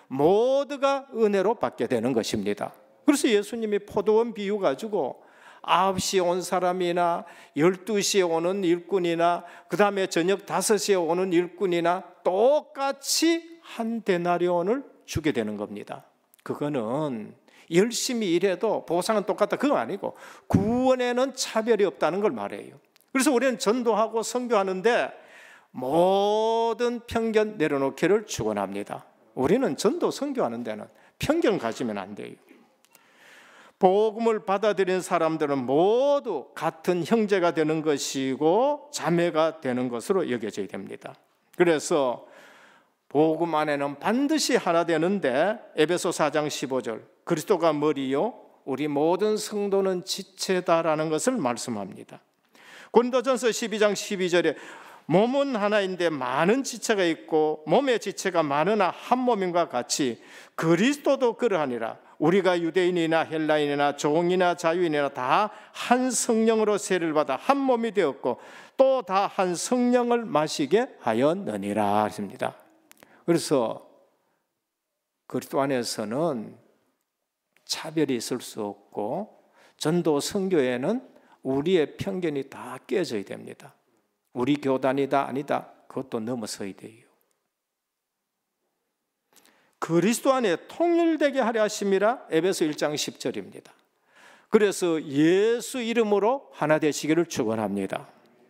모두가 은혜로 받게 되는 것입니다. 그래서 예수님이 포도원 비유 가지고 9시에 온 사람이나 12시에 오는 일꾼이나 그 다음에 저녁 5시에 오는 일꾼이나 똑같이 한 데나리온을 주게 되는 겁니다. 그거는 열심히 일해도 보상은 똑같다, 그거 아니고 구원에는 차별이 없다는 걸 말해요. 그래서 우리는 전도하고 선교하는데 모든 편견 내려놓기를 축원합니다. 우리는 전도 선교하는 데는 편견 가지면 안 돼요. 복음을 받아들인 사람들은 모두 같은 형제가 되는 것이고 자매가 되는 것으로 여겨져야 됩니다. 그래서 복음 안에는 반드시 하나 되는데 에베소 4장 15절 그리스도가 머리요 우리 모든 성도는 지체다라는 것을 말씀합니다. 고린도전서 12장 12절에 몸은 하나인데 많은 지체가 있고 몸의 지체가 많으나 한 몸인과 같이 그리스도도 그러하니라. 우리가 유대인이나 헬라인이나 종이나 자유인이나 다 한 성령으로 세례를 받아 한 몸이 되었고 또 다 한 성령을 마시게 하였느니라 했습니다. 그래서 그리스도 안에서는 차별이 있을 수 없고 전도 선교에는 우리의 편견이 다 깨져야 됩니다. 우리 교단이다 아니다 그것도 넘어서야 돼요. 그리스도 안에 통일되게 하려 하심이라 에베소 1장 10절입니다. 그래서 예수 이름으로 하나 되시기를 축원합니다.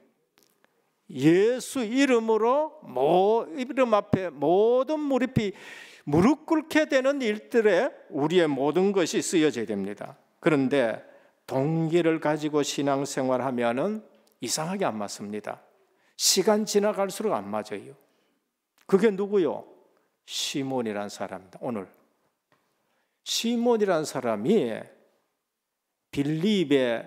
예수 이름으로 이름 앞에 모든 무릎이 무릎 꿇게 되는 일들에 우리의 모든 것이 쓰여져야 됩니다. 그런데 동기를 가지고 신앙생활하면은 이상하게 안 맞습니다. 시간 지나갈수록 안 맞아요. 그게 누구요? 시몬이란 사람입니다. 오늘 시몬이란 사람이 빌립의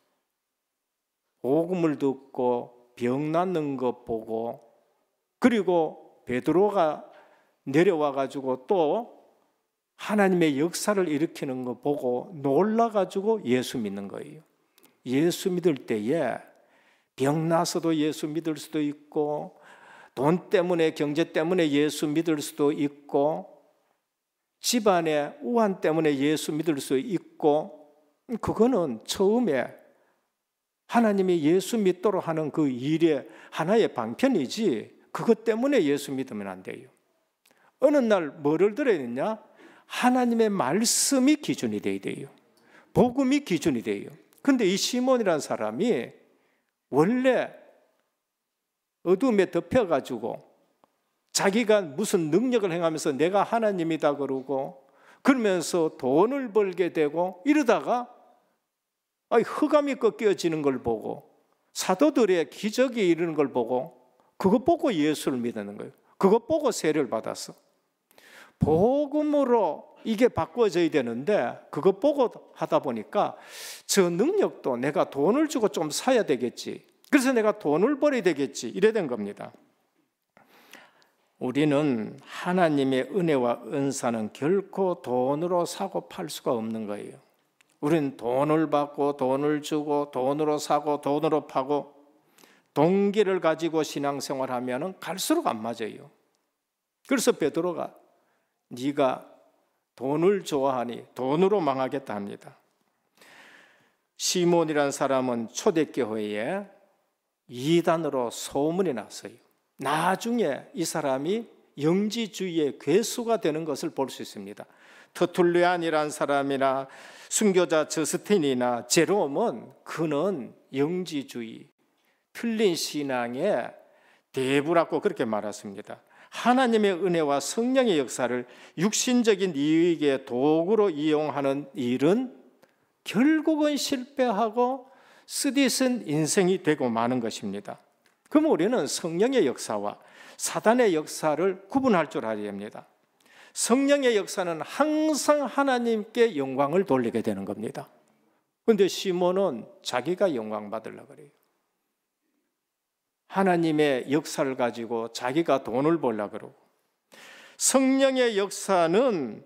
복음을 듣고 병 낫는 것 보고 그리고 베드로가 내려와 가지고 또 하나님의 역사를 일으키는 거 보고 놀라 가지고 예수 믿는 거예요. 예수 믿을 때에 병 나서도 예수 믿을 수도 있고 돈 때문에 경제 때문에 예수 믿을 수도 있고 집안의 우환 때문에 예수 믿을 수 있고 그거는 처음에 하나님이 예수 믿도록 하는 그 일의 하나의 방편이지 그것 때문에 예수 믿으면 안 돼요. 어느 날 뭐를 들어야 되냐? 하나님의 말씀이 기준이 돼야 돼요. 복음이 기준이 돼요. 그런데 이 시몬이라는 사람이 원래 어둠에 덮여가지고 자기가 무슨 능력을 행하면서 내가 하나님이다 그러고 그러면서 돈을 벌게 되고 이러다가 흑암이 꺾여지는 걸 보고 사도들의 기적이 이르는 걸 보고 그거 보고 예수를 믿는 거예요. 그거 보고 세례를 받았어. 복음으로 이게 바꿔져야 되는데 그거 보고 하다 보니까 저 능력도 내가 돈을 주고 좀 사야 되겠지. 그래서 내가 돈을 벌어야 되겠지. 이래 된 겁니다. 우리는 하나님의 은혜와 은사는 결코 돈으로 사고 팔 수가 없는 거예요. 우리는 돈을 받고 돈을 주고 돈으로 사고 돈으로 파고 동기를 가지고 신앙생활하면 갈수록 안 맞아요. 그래서 베드로가 네가 돈을 좋아하니 돈으로 망하겠다 합니다. 시몬이라는 사람은 초대교회에 이단으로 소문이 났어요. 나중에 이 사람이 영지주의의 괴수가 되는 것을 볼 수 있습니다. 터툴리안이라는 사람이나 순교자 저스틴이나 제롬은 그는 영지주의, 틀린 신앙의 대부라고 그렇게 말했습니다. 하나님의 은혜와 성령의 역사를 육신적인 이익의 도구로 이용하는 일은 결국은 실패하고 쓰디쓴 인생이 되고 마는 것입니다. 그럼 우리는 성령의 역사와 사단의 역사를 구분할 줄 알아야 합니다. 성령의 역사는 항상 하나님께 영광을 돌리게 되는 겁니다. 그런데 시몬은 자기가 영광 받으려고 그래요. 하나님의 역사를 가지고 자기가 돈을 벌려고 그러고 성령의 역사는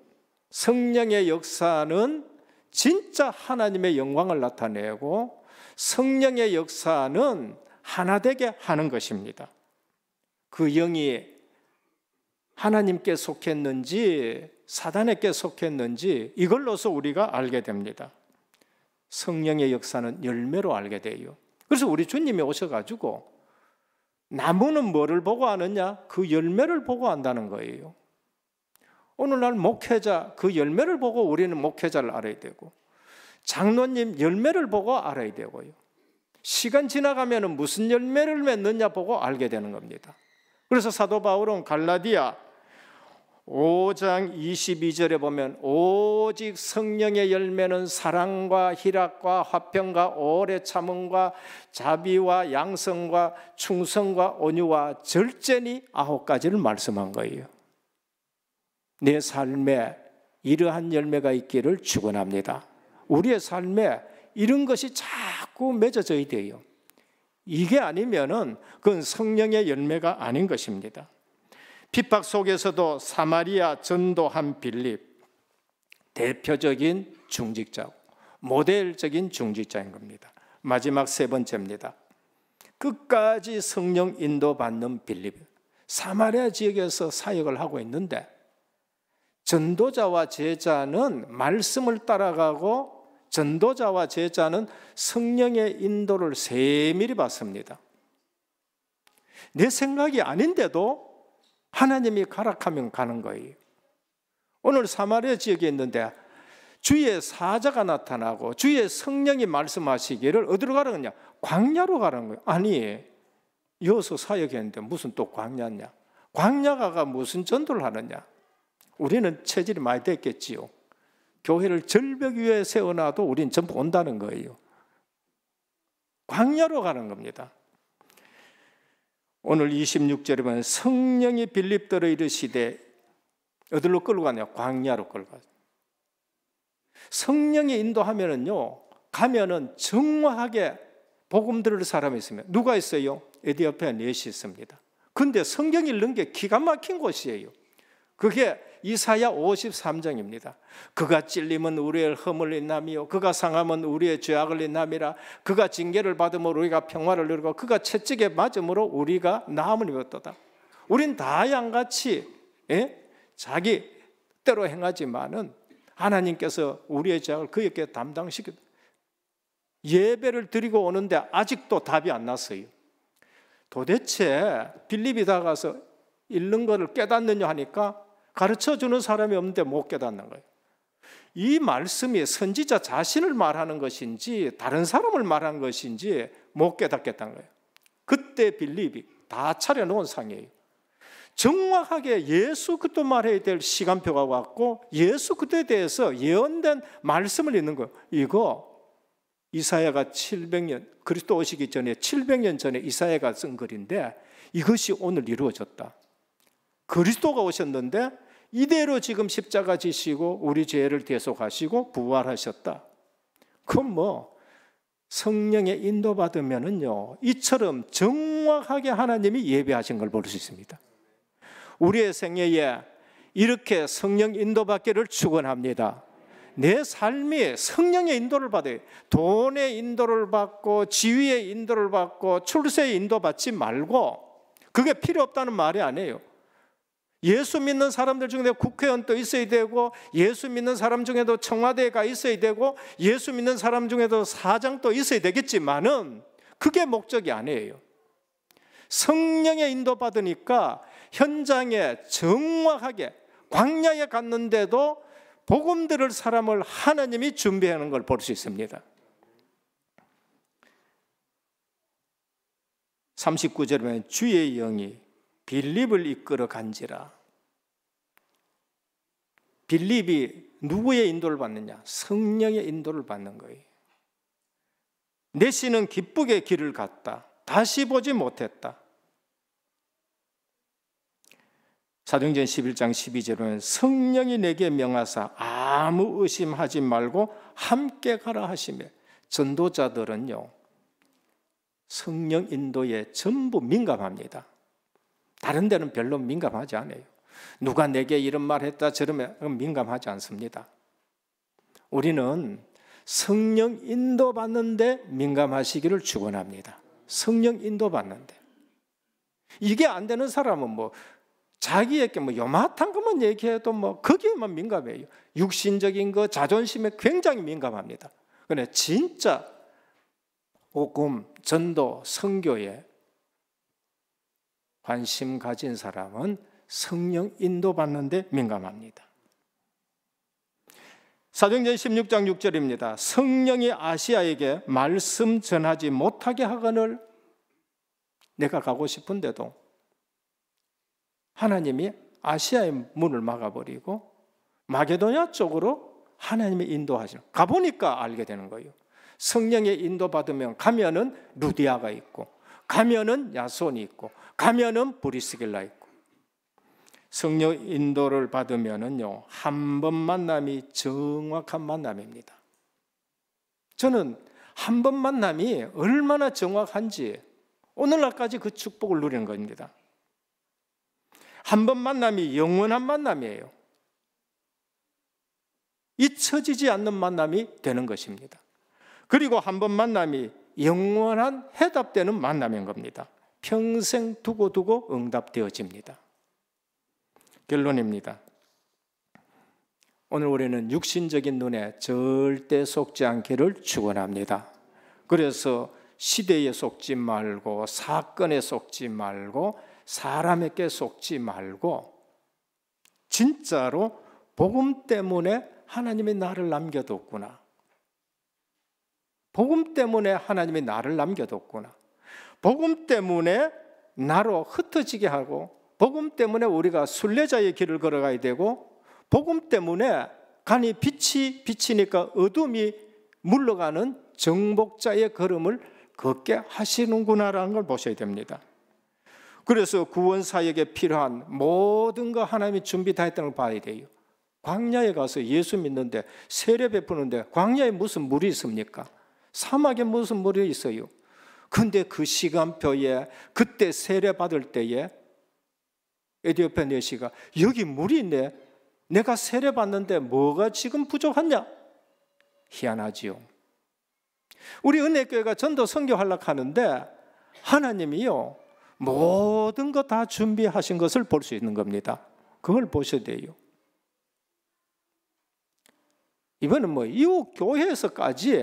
진짜 하나님의 영광을 나타내고 성령의 역사는 하나 되게 하는 것입니다. 그 영이 하나님께 속했는지 사단에게 속했는지 이걸로서 우리가 알게 됩니다. 성령의 역사는 열매로 알게 돼요. 그래서 우리 주님이 오셔가지고 나무는 뭐를 보고 아느냐? 그 열매를 보고 안다는 거예요. 오늘날 목회자 그 열매를 보고 우리는 목회자를 알아야 되고, 장로님 열매를 보고 알아야 되고요. 시간 지나가면 무슨 열매를 맺느냐 보고 알게 되는 겁니다. 그래서 사도 바울은 갈라디아 5장 22절에 보면 오직 성령의 열매는 사랑과 희락과 화평과 오래 참음과 자비와 양성과 충성과 온유와 절제니 9가지를 말씀한 거예요. 내 삶에 이러한 열매가 있기를 축원합니다. 우리의 삶에 이런 것이 자꾸 맺어져야 돼요. 이게 아니면은 그건 성령의 열매가 아닌 것입니다. 핍박 속에서도 사마리아 전도한 빌립, 대표적인 중직자, 모델적인 중직자인 겁니다. 마지막 세 번째입니다. 끝까지 성령 인도받는 빌립, 사마리아 지역에서 사역을 하고 있는데 전도자와 제자는 말씀을 따라가고 전도자와 제자는 성령의 인도를 세밀히 받습니다. 내 생각이 아닌데도 하나님이 가락하면 가는 거예요. 오늘 사마리아 지역에 있는데 주의 사자가 나타나고 주의 성령이 말씀하시기를 어디로 가라느냐? 광야로 가라는 거예요. 아니, 여기서 사역했는데 무슨 또 광야냐? 광야가 무슨 전도를 하느냐? 우리는 체질이 많이 됐겠지요. 교회를 절벽 위에 세워놔도 우리는 전부 온다는 거예요. 광야로 가는 겁니다. 오늘 26절에 보면 성령이 빌립더러 이르시되 어디로 끌고 가냐? 광야로 끌고 가요. 성령이 인도하면은요, 가면은 정확하게 복음 들을 사람이 있으면 누가 있어요? 에디오피아 넷이 있습니다. 근데 성경이 읽는 게 기가 막힌 곳이에요. 그게 이사야 53장입니다. 그가 찔림은 우리의 허물 인남이요 그가 상함은 우리의 죄악을 인남이라. 그가 징계를 받음으로 우리가 평화를 누리고 그가 채찍에 맞음으로 우리가 나음을 입었도다. 우린 다 양같이 자기 때로 행하지만은 하나님께서 우리의 죄악을 그에게 담당시켜 예배를 드리고 오는데 아직도 답이 안 났어요. 도대체 빌립이 다가서 읽는 것을 깨닫느냐 하니까 가르쳐주는 사람이 없는데 못 깨닫는 거예요. 이 말씀이 선지자 자신을 말하는 것인지 다른 사람을 말하는 것인지 못 깨닫겠다는 거예요. 그때 빌립이 다 차려놓은 상이에요. 정확하게 예수 그리스도 말해야 될 시간표가 왔고 예수 그리스도에 대해서 예언된 말씀을 읽는 거예요. 이거 이사야가 700년 그리스도 오시기 전에 700년 전에 이사야가 쓴 글인데 이것이 오늘 이루어졌다. 그리스도가 오셨는데 이대로 지금 십자가 지시고 우리 죄를 대속하시고 부활하셨다. 그럼 뭐 성령의 인도받으면은요 이처럼 정확하게 하나님이 예배하신 걸 볼 수 있습니다. 우리의 생애에 이렇게 성령 인도받기를 축원합니다. 내 삶이 성령의 인도를 받아요. 돈의 인도를 받고 지위의 인도를 받고 출세의 인도받지 말고 그게 필요 없다는 말이 아니에요. 예수 믿는 사람들 중에 국회의원도 있어야 되고 예수 믿는 사람 중에도 청와대가 있어야 되고 예수 믿는 사람 중에도 사장도 있어야 되겠지만은 그게 목적이 아니에요. 성령의 인도받으니까 현장에 정확하게 광야에 갔는데도 복음 들을 사람을 하나님이 준비하는 걸 볼 수 있습니다. 39절에 보면 주의 영이 빌립을 이끌어 간지라. 빌립이 누구의 인도를 받느냐? 성령의 인도를 받는 거예요. 내 씨는 기쁘게 길을 갔다. 다시 보지 못했다. 사도행전 11장 12절에는 성령이 내게 명하사 아무 의심하지 말고 함께 가라 하시며 전도자들은요 성령 인도에 전부 민감합니다. 다른 데는 별로 민감하지 않아요. 누가 내게 이런 말 했다 저러면 민감하지 않습니다. 우리는 성령 인도받는데 민감하시기를 축원합니다. 성령 인도받는데 이게 안 되는 사람은 뭐 자기에게 뭐 요만한 것만 얘기해도 뭐 거기에만 민감해요. 육신적인 거, 자존심에 굉장히 민감합니다. 그런데 진짜 복음, 전도, 선교에 관심 가진 사람은 성령 인도받는 데 민감합니다. 사도행전 16장 6절입니다. 성령이 아시아에게 말씀 전하지 못하게 하거늘 내가 가고 싶은데도 하나님이 아시아의 문을 막아버리고 마게도냐 쪽으로 하나님이 인도하시는, 가보니까 알게 되는 거예요. 성령의 인도받으면 가면은 루디아가 있고, 가면은 야손이 있고, 가면은 브리스길라 있고. 성령 인도를 받으면은요, 한 번 만남이 정확한 만남입니다. 저는 한 번 만남이 얼마나 정확한지 오늘날까지 그 축복을 누리는 겁니다. 한 번 만남이 영원한 만남이에요. 잊혀지지 않는 만남이 되는 것입니다. 그리고 한 번 만남이 영원한 해답되는 만남인 겁니다. 평생 두고두고 응답되어집니다. 결론입니다. 오늘 우리는 육신적인 눈에 절대 속지 않기를 축원합니다. 그래서 시대에 속지 말고, 사건에 속지 말고, 사람에게 속지 말고, 진짜로 복음 때문에 하나님이 나를 남겨뒀구나. 복음 때문에 하나님이 나를 남겨뒀구나. 복음 때문에 나로 흩어지게 하고, 복음 때문에 우리가 순례자의 길을 걸어가야 되고, 복음 때문에 간이 빛이 비치니까 어둠이 물러가는 정복자의 걸음을 걷게 하시는구나라는 걸 보셔야 됩니다. 그래서 구원사역에 필요한 모든 거 하나님이 준비 다 했다는 걸 봐야 돼요. 광야에 가서 예수 믿는데, 세례 베푸는데 광야에 무슨 물이 있습니까? 사막에 무슨 물이 있어요? 근데 그 시간표에 그때 세례 받을 때에 에디오피아 내시가 여기 물이 있네, 내가 세례 받는데 뭐가 지금 부족하냐? 희한하지요. 우리 은혜교회가 전도 선교하려고 하는데 하나님이요, 모든 거 다 준비하신 것을 볼 수 있는 겁니다. 그걸 보셔야 돼요. 이번엔 뭐 이웃교회에서까지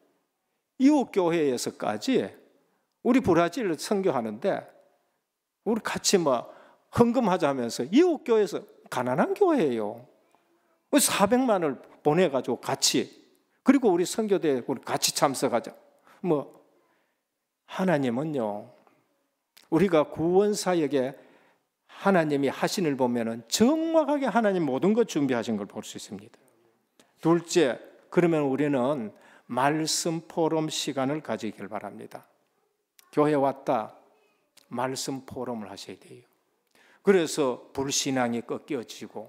우리 브라질 선교하는데 우리 같이 뭐 헌금하자 하면서 이웃교회에서, 가난한 교회예요, 400만을 보내가지고 같이, 그리고 우리 선교대에 우리 같이 참석하자. 뭐 하나님은요, 우리가 구원사역에 하나님이 하신 일 보면은 정확하게 하나님 모든 것 준비하신 걸 볼 수 있습니다. 둘째, 그러면 우리는 말씀 포럼 시간을 가지길 바랍니다. 교회 왔다, 말씀 포럼을 하셔야 돼요. 그래서 불신앙이 꺾여지고,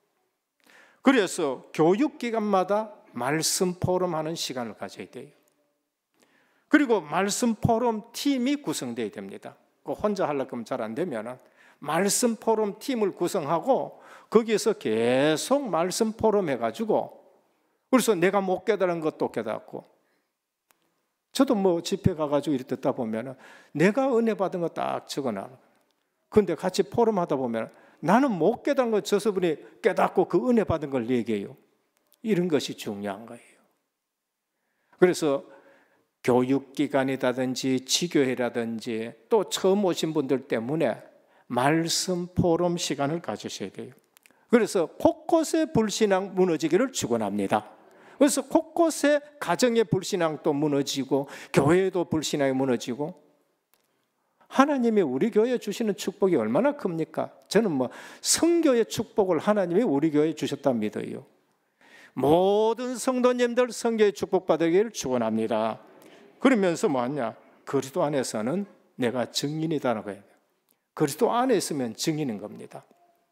그래서 교육기관마다 말씀 포럼하는 시간을 가져야 돼요. 그리고 말씀 포럼 팀이 구성되어야 됩니다. 혼자 하려고 하면 잘 안 되면 말씀 포럼 팀을 구성하고 거기에서 계속 말씀 포럼 해가지고, 그래서 내가 못 깨달은 것도 깨닫고, 저도 뭐 집회 가가지고 이렇게 듣다 보면 내가 은혜 받은 거 딱 적어놔. 근데 같이 포럼 하다 보면 나는 못 깨달은 거 저서분이 깨닫고 그 은혜 받은 걸 얘기해요. 이런 것이 중요한 거예요. 그래서 교육기관이라든지 지교회라든지 또 처음 오신 분들 때문에 말씀 포럼 시간을 가지셔야 돼요. 그래서 곳곳에 불신앙 무너지기를 축원합니다. 그래서 곳곳에 가정의 불신앙도 무너지고 교회도 불신앙이 무너지고, 하나님이 우리 교회에 주시는 축복이 얼마나 큽니까? 저는 뭐 성교의 축복을 하나님이 우리 교회에 주셨다 믿어요. 모든 성도님들 성교의 축복받으기를 축원합니다. 그러면서 뭐하냐? 그리스도 안에서는 내가 증인이다라고 해요. 그리스도 안에 있으면 증인인 겁니다.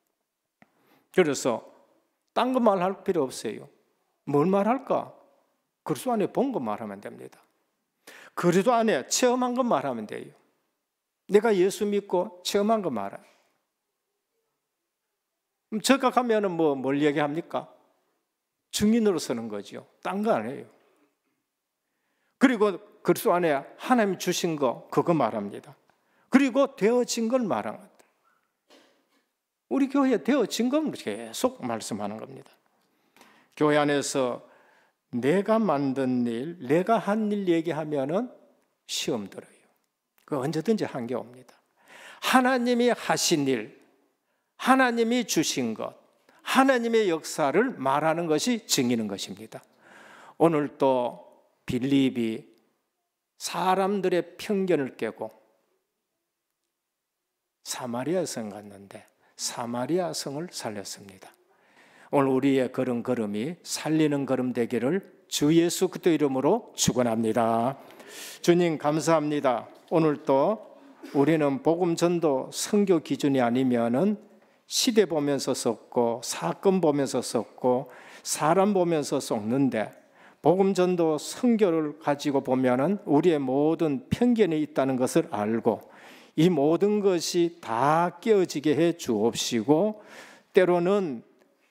그래서 딴 거 말할 필요 없어요. 뭘 말할까? 그리스도 안에 본 거 말하면 됩니다. 그리스도 안에 체험한 거 말하면 돼요. 내가 예수 믿고 체험한 거 말해. 그럼 저가 가면은 뭘 얘기합니까? 증인으로 서는 거죠. 딴 거 아니에요. 그리고 그리스도 안에 하나님 주신 거 그거 말합니다. 그리고 되어진 걸 말합니다. 우리 교회에 되어진 건 계속 말씀하는 겁니다. 교회 안에서 내가 만든 일, 내가 한 일 얘기하면은 시험 들어요. 그 언제든지 한계 옵니다. 하나님이 하신 일, 하나님이 주신 것, 하나님의 역사를 말하는 것이 증인인 것입니다. 오늘 또 빌립이 사람들의 편견을 깨고 사마리아 성 갔는데 사마리아 성을 살렸습니다. 오늘 우리의 걸은 걸음이 살리는 걸음 되기를 주 예수 그리스도 이름으로 축원합니다. 주님 감사합니다. 오늘 또 우리는 복음 전도 선교 기준이 아니면은 시대 보면서 썼고 사건 보면서 썼고 사람 보면서 썩는데 복음 전도 선교를 가지고 보면은 우리의 모든 편견이 있다는 것을 알고 이 모든 것이 다 깨어지게 해 주옵시고 때로는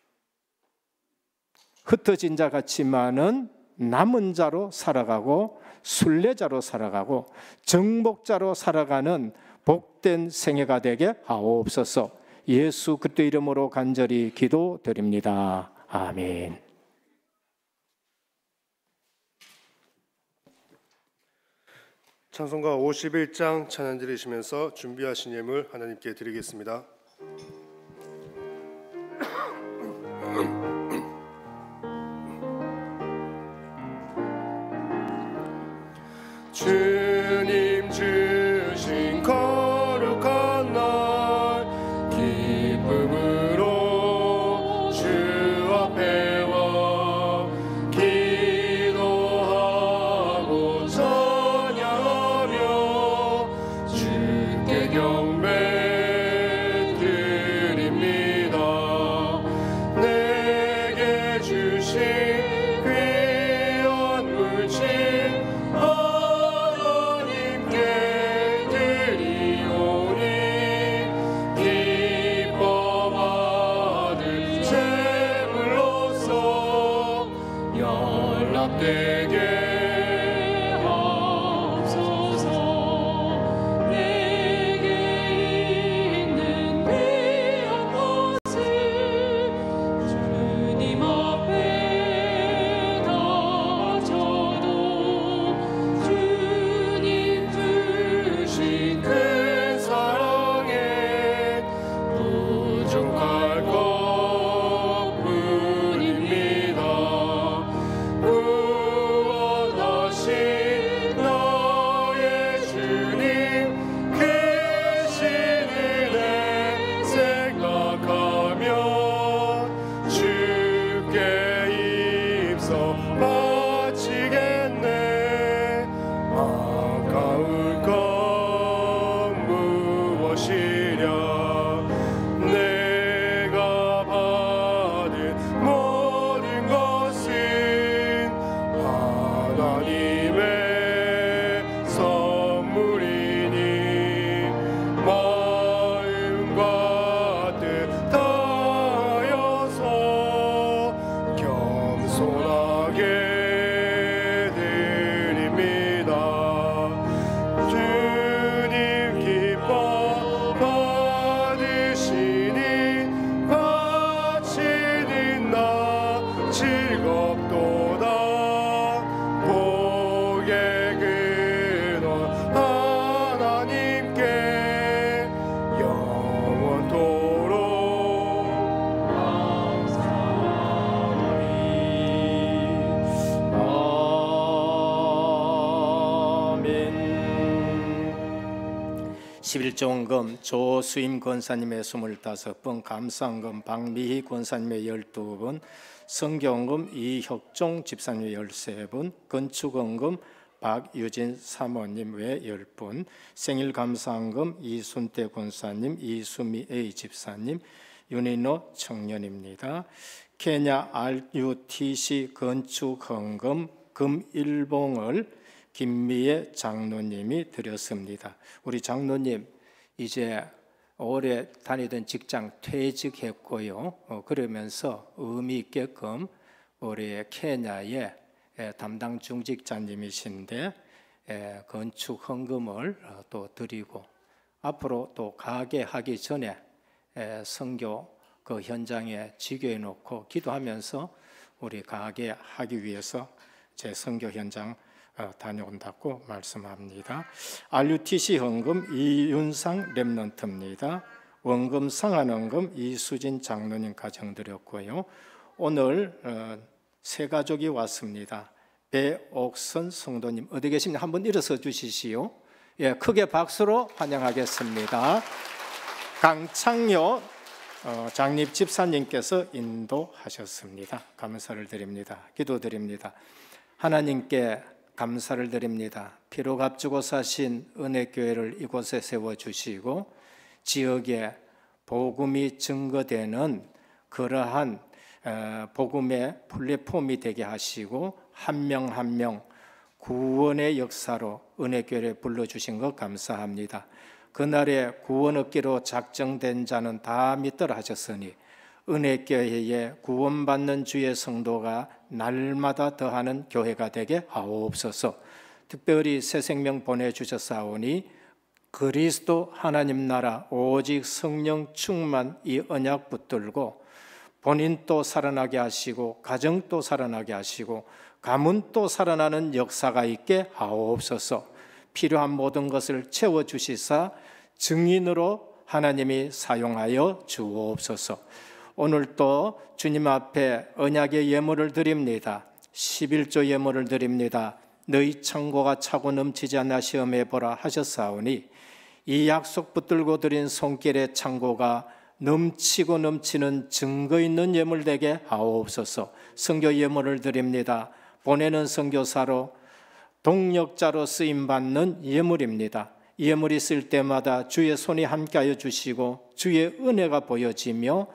흩어진 자 같지만은 남은 자로 살아가고 순례자로 살아가고 정복자로 살아가는 복된 생애가 되게 하옵소서. 예수 그리스도 이름으로 간절히 기도드립니다. 아멘. 찬송가 51장 찬양 드리시면서 준비하신 예물 하나님께 드리겠습니다. 주님 주신 거룩한 날 기쁨으로 주 앞에 와 기도하고 찬양하며 주께 경배 드립니다. 내게 주신 귀한 물질 십일조원금 조수임 권사님의 25번, 감사원금 박미희 권사님의 12번, 성경원금 이혁종 집사님의 13번, 건축원금 박유진 사모님 외 10분, 생일감사원금 이순태 권사님, 이수미 A 집사님, 윤인호 청년입니다. 케냐 RUTC 건축헌금 금일봉을 김미애 장로님이 드렸습니다. 우리 장로님 이제 오래 다니던 직장 퇴직했고요. 그러면서 의미 있게끔 우리 케냐의 담당 중직자님이신데 건축 헌금을 또 드리고 앞으로 또 가게 하기 전에 선교 그 현장에 지교해 놓고 기도하면서 우리 가게 하기 위해서 제 선교 현장 다녀온다고 말씀합니다. RUTC 헌금 이윤상 렘넌트입니다. 원금 상한원금 이수진 장로님 가정드렸고요. 오늘 세 가족이 왔습니다. 배옥선 성도님 어디 계십니까? 한번 일어서 주시시오. 예, 크게 박수로 환영하겠습니다. 강창요 장립 집사님께서 인도하셨습니다. 감사를 드립니다. 기도드립니다. 하나님께 감사를 드립니다. 피로 값주고 사신 은혜교회를 이곳에 세워주시고 지역에 복음이 증거되는 그러한 복음의 플랫폼이 되게 하시고 한 명 한 명 구원의 역사로 은혜교회를 불러주신 것 감사합니다. 그날에 구원 얻기로 작정된 자는 다 믿더라 하셨으니 은혜교회에 구원받는 주의 성도가 날마다 더하는 교회가 되게 하옵소서. 특별히 새 생명 보내주셨사오니 그리스도 하나님 나라 오직 성령 충만 이 언약 붙들고 본인도 살아나게 하시고 가정도 살아나게 하시고 가문도 살아나는 역사가 있게 하옵소서. 필요한 모든 것을 채워주시사 증인으로 하나님이 사용하여 주옵소서. 오늘도 주님 앞에 언약의 예물을 드립니다. 11조 예물을 드립니다. 너희 창고가 차고 넘치지 않나 시험해 보라 하셨사오니 이 약속 붙들고 드린 손길의 창고가 넘치고 넘치는 증거 있는 예물 되게 하옵소서. 선교 예물을 드립니다. 보내는 선교사로 동력자로 쓰임받는 예물입니다. 예물이 쓸 때마다 주의 손이 함께하여 주시고 주의 은혜가 보여지며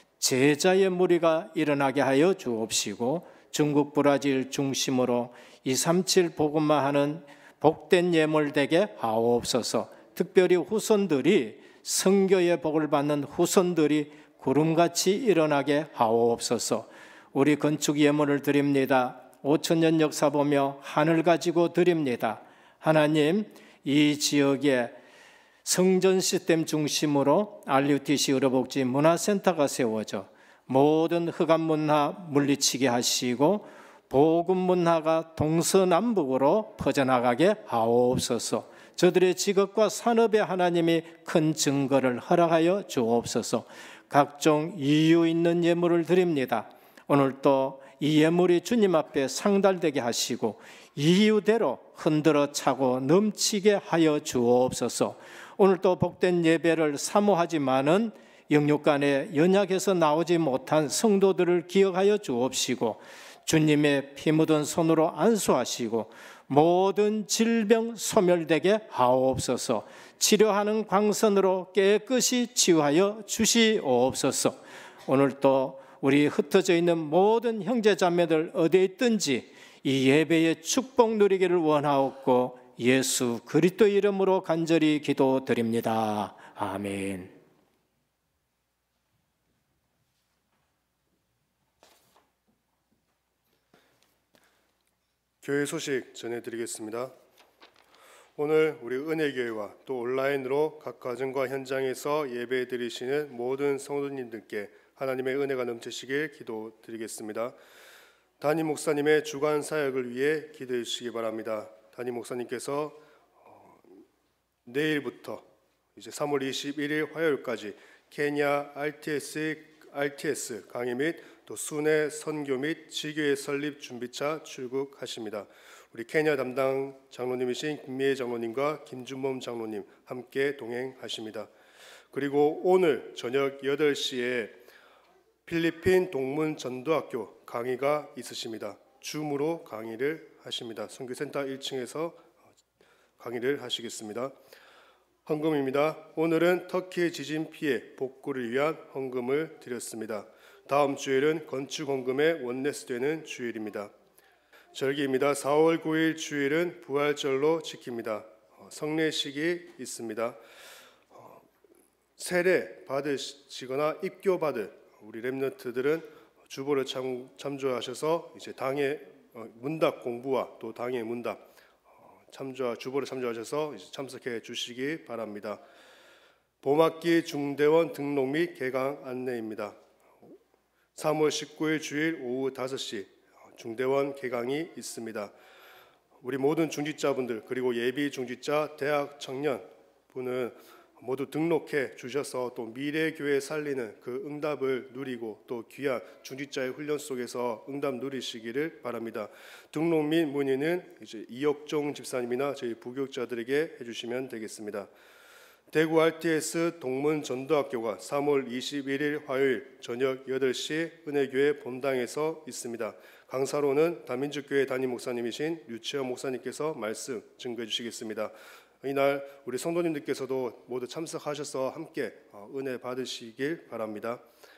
제자의 무리가 일어나게 하여 주옵시고 중국 브라질 중심으로 237 복음화하는 복된 예물 되게 하옵소서. 특별히 후손들이 선교의 복을 받는 후손들이 구름같이 일어나게 하옵소서. 우리 건축 예물을 드립니다. 5천년 역사 보며 하늘 가지고 드립니다. 하나님, 이 지역에 성전 시스템 중심으로 RUTC 의료복지 문화센터가 세워져 모든 흑암 문화 물리치게 하시고 복음 문화가 동서남북으로 퍼져나가게 하옵소서. 저들의 직업과 산업에 하나님이 큰 증거를 허락하여 주옵소서. 각종 이유 있는 예물을 드립니다. 오늘도 이 예물이 주님 앞에 상달되게 하시고 이유대로 흔들어 차고 넘치게 하여 주옵소서. 오늘도 복된 예배를 사모하지만은 영육간에 연약해서 나오지 못한 성도들을 기억하여 주옵시고 주님의 피 묻은 손으로 안수하시고 모든 질병 소멸되게 하옵소서. 치료하는 광선으로 깨끗이 치유하여 주시옵소서. 오늘도 우리 흩어져 있는 모든 형제자매들 어디에 있든지 이 예배의 축복 누리기를 원하옵고 예수 그리스도 이름으로 간절히 기도드립니다. 아멘. 교회 소식 전해드리겠습니다. 오늘 우리 은혜교회와 또 온라인으로 각 가정과 현장에서 예배 드리시는 모든 성도님들께 하나님의 은혜가 넘치시길 기도드리겠습니다. 담임 목사님의 주간 사역을 위해 기도해 주시기 바랍니다. 담임 목사님께서 내일부터 이제 3월 21일 화요일까지 케냐 RTS 강의 및 또 순회 선교 및 지교회 설립 준비차 출국하십니다. 우리 케냐 담당 장로님이신 김미애 장로님과 김준범 장로님 함께 동행하십니다. 그리고 오늘 저녁 8시에 필리핀 동문 전도학교 강의가 있으십니다. 줌으로 강의를 하십니다. 선교센터 1층에서 강의를 하시겠습니다. 헌금입니다. 오늘은 터키 지진 피해 복구를 위한 헌금을 드렸습니다. 다음 주일은 건축 헌금에 원내스되는 주일입니다. 절기입니다. 4월 9일 주일은 부활절로 지킵니다. 성례식이 있습니다. 세례 받으시거나 입교 받을 우리 렘넌트들은 주보를 참조하셔서 이제 당의 문답 공부와 또 당의 문답 주보를 참조하셔서 이제 참석해 주시기 바랍니다. 봄학기 중대원 등록 및 개강 안내입니다. 3월 19일 주일 오후 5시 중대원 개강이 있습니다. 우리 모든 중직자분들 그리고 예비 중직자 대학 청년 분은 모두 등록해 주셔서 또 미래 교회 살리는 그 응답을 누리고 또 귀한 중직자의 훈련 속에서 응답 누리시기를 바랍니다. 등록 및 문의는 이제 이혁종 집사님이나 저희 부교육자들에게 해주시면 되겠습니다. 대구 RTS 동문 전도학교가 3월 21일 화요일 저녁 8시 은혜교회 본당에서 있습니다. 강사로는 다민족교회 담임 목사님이신 류채원 목사님께서 말씀 증거해 주시겠습니다. 이날 우리 성도님들께서도 모두 참석하셔서 함께 은혜 받으시길 바랍니다.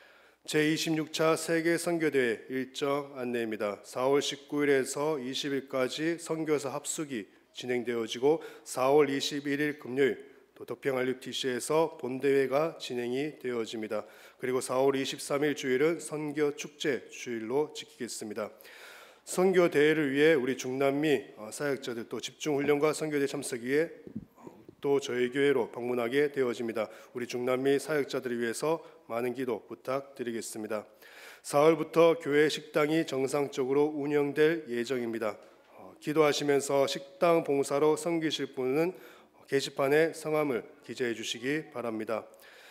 제26차 세계 선교대회 일정 안내입니다. 4월 19일에서 20일까지 선교사 합숙이 진행되어지고 4월 21일 금요일 또 덕평RUTC에서 본대회가 진행이 되어집니다. 그리고 4월 23일 주일은 선교축제 주일로 지키겠습니다. 선교대회를 위해 우리 중남미 사역자들 또 집중훈련과 선교대 참석 위해 또 저희 교회로 방문하게 되어집니다. 우리 중남미 사역자들을 위해서 많은 기도 부탁드리겠습니다. 4월부터 교회 식당이 정상적으로 운영될 예정입니다. 기도하시면서 식당 봉사로 섬기실 분은 게시판에 성함을 기재해 주시기 바랍니다.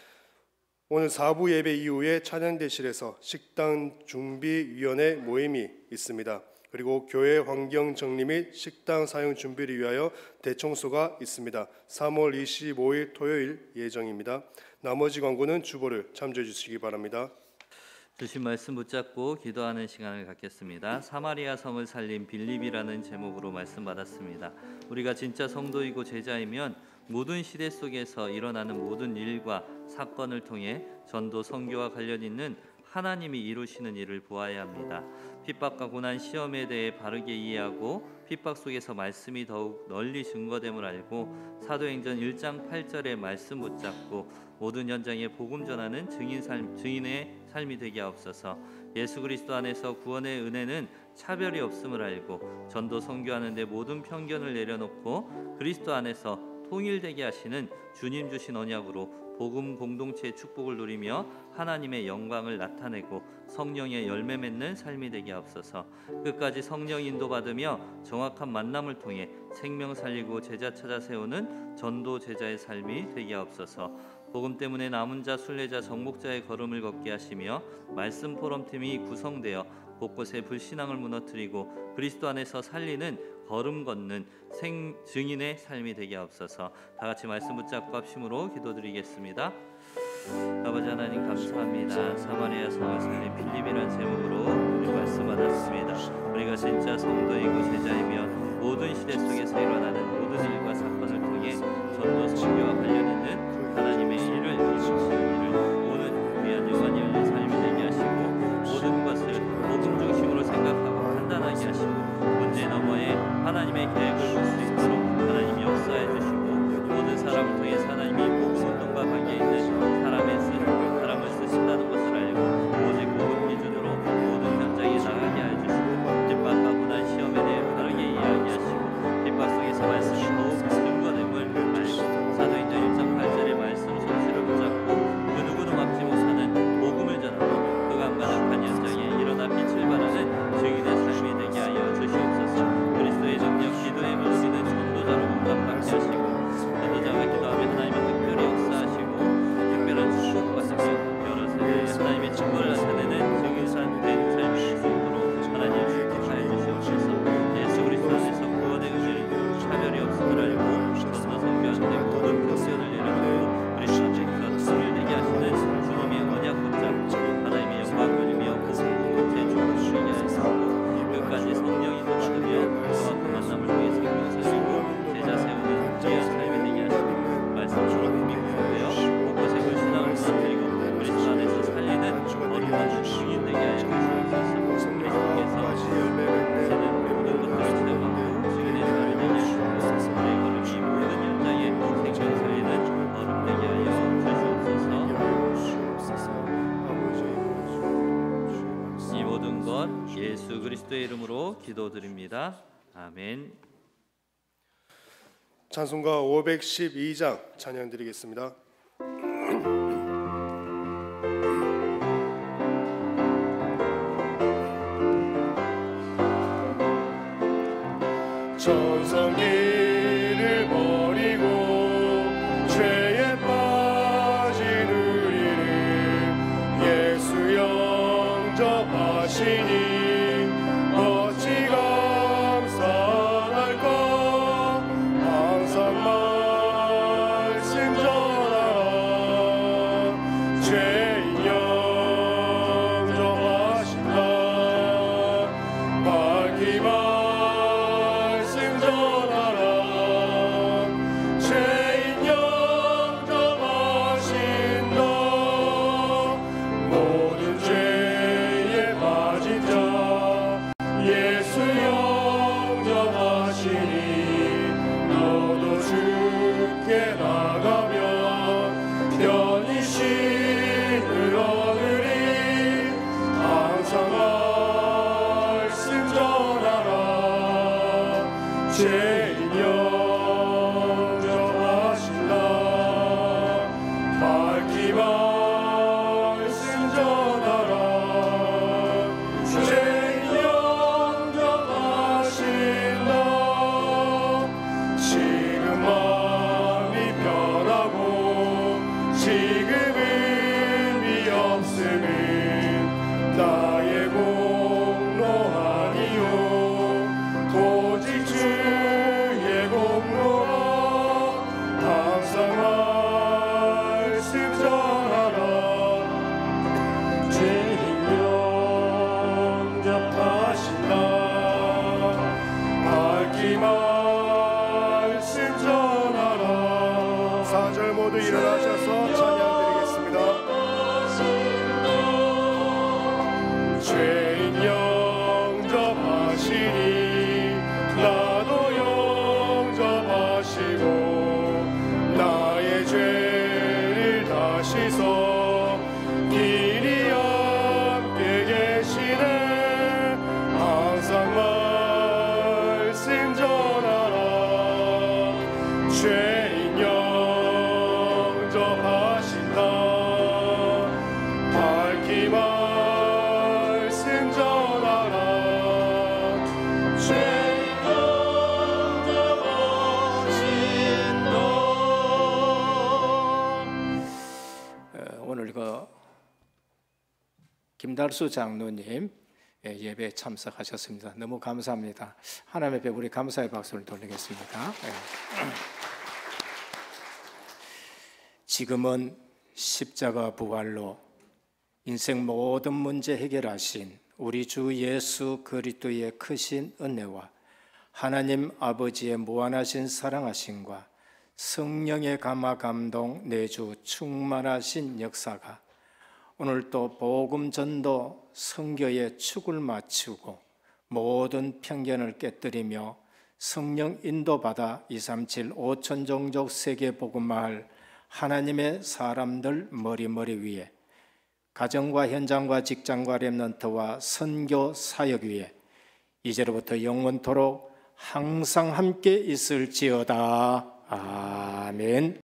오늘 4부 예배 이후에 찬양대실에서 식당 준비위원회 모임이 있습니다. 그리고 교회 환경 정리 및 식당 사용 준비를 위하여 대청소가 있습니다. 3월 25일 토요일 예정입니다. 나머지 광고는 주보를 참조해 주시기 바랍니다. 주신 말씀 붙잡고 기도하는 시간을 갖겠습니다. 사마리아 성을 살린 빌립이라는 제목으로 말씀 받았습니다. 우리가 진짜 성도이고 제자이면 모든 시대 속에서 일어나는 모든 일과 사건을 통해 전도 선교와 관련 있는 하나님이 이루시는 일을 보아야 합니다. 핍박과 고난 시험에 대해 바르게 이해하고 핍박 속에서 말씀이 더욱 널리 증거됨을 알고 사도행전 1장 8절의 말씀 붙잡고 모든 현장에 복음 전하는 증인의 삶이 되게 하옵소서. 예수 그리스도 안에서 구원의 은혜는 차별이 없음을 알고 전도 선교하는 데 모든 편견을 내려놓고 그리스도 안에서 통일되게 하시는 주님 주신 언약으로 복음 공동체의 축복을 누리며 하나님의 영광을 나타내고 성령의 열매 맺는 삶이 되게 하옵소서. 끝까지 성령 인도받으며 정확한 만남을 통해 생명 살리고 제자 찾아 세우는 전도 제자의 삶이 되게 하옵소서. 복음 때문에 남은 자, 순례자, 정복자의 걸음을 걷게 하시며 말씀 포럼팀이 구성되어 곳곳에 불신앙을 무너뜨리고 그리스도 안에서 살리는 걸음 걷는 증인의 삶이 되게 하옵소서. 다 같이 말씀 붙잡고 합심으로 기도드리겠습니다. 아버지 하나님 감사합니다. 사마리아 성을 살린 빌립이라는 제목으로 우리 말씀 받았습니다. 우리가 진짜 성도이고 제자이며 모든 시대 속에서 일어나는 모든 일과 사건을 통해 전도 선교와 관련 있는 하나님의 일을 이루시는 일을 오는 귀한 영광이 열린 삶이 되게 하시고 모든 것을 복음 중심으로 생각하고 판단하게 하시고 문제 너머에 하나님의 계획을 볼 수 있도록 하나님이 역사해 주시고 모든 사람을 통해 하나님이 복음 운동과 관계 있는 사람을 쓰신다는 것을 알고 오직 복음 기준으로 모든 현장에 나가게 해 주시고 핍박과 고난 시험에 대해 바르게 이야기하시고 핍박 속에서 말씀이 더욱 증거됨을 알고 사도행전 1장 8절의 말씀 성취를 붙잡고 그 누구도 막지 못하는 복음을 전하고 그 강간악한 현장에 일어나 빛을 발하는 증인의 삶이 되게 하여 주시옵소서. 그리스도의 능력 기도에 모시는 전도자로 공감받게 하시고 전도자가 기도하면 하나님은 특별히 역사하시고 특별한 축복 받으며 여러 세대에 하나님의 증거를 나타내는 증인산 된 삶이 될 수 있도록 하나님 축복하여 주시옵소서. 예수 그리스도 안에서 구원의 은혜는 차별이 없음을 알고 전도 선교하는데 모든 편견을 내려놓고 그리스도 안에서 통일되게 하시는 주님의 언약 붙잡고 하나님의 영광 누리며 공동체 축복을 누리게 하시고 끝까지 성령 인도받으며 정확한 만남을 통해 생명 살리고 제자 세우는 귀한 삶이 되게 하시고 말씀으로 힘이 부어되어 곳곳에 불신앙을 무너뜨리고 그리스도 안에서 살리는 거룩한 증인 되게 하여 주시옵소서. 그리스도께서 저는 모든 것들을 체험하고 증인의 삶이 되게 하시고 우리의 걸음이 모든 현장에 생명 살리는 걸음 되게 하여 주시옵소서. 이 모든 것 예수 그리스도의 이름으로 기도드립니다. 아멘. 찬송가 512장 찬양 드리겠습니다. 전성기를 버리고 죄에 빠진 우리를 예수 영접하시니 어찌 감사할까. 항상 말씀 전하라. 죄인 영접하신다. 밝히 말씀 전하라. 죄인 영접하신다. 모든 죄에 빠진 자 예수 영접하시니 너도 주께 나가면 편히심을 얻으리. 항상 말씀 전하라. 죄인 영접하신다. 밝히 말씀 전하라. 죄인 영접하신다. 지금 마음이 변하고 지금 의미 없음은 나의 공로 아니요 오직 주의 공로라. 항상 말씀 전하라. 죄인 영접하신다. 밝히 말씀 전하라. 4절 모두 일어나셔서 찬양드리겠습니다. 죄인 영접하시니 나도 영접하시고 나의 죄를 다 씻어 길이 함께 계시네. 항상 말씀 전하라. 죄인 영접하신다. 밝히 말씀 전하라. 죄인 영접하신다. 오늘 김달수 장로님 예배에 참석하셨습니다. 너무 감사합니다. 하나님 앞에 우리 감사의 박수를 돌리겠습니다. 지금은 십자가 부활로 인생 모든 문제 해결하신 우리 주 예수 그리스도의 크신 은혜와 하나님 아버지의 무한하신 사랑하심과 성령의 감화 감동 내주 충만하신 역사가 오늘 또 복음 전도 선교의 축을 맞추고 모든 편견을 깨뜨리며 성령 인도받아 237 5천 종족 세계 복음마을 하나님의 사람들 머리 위에 가정과 현장과 직장과 렘넌트와 선교 사역 위에 이제로부터 영원토록 항상 함께 있을지어다. 아멘.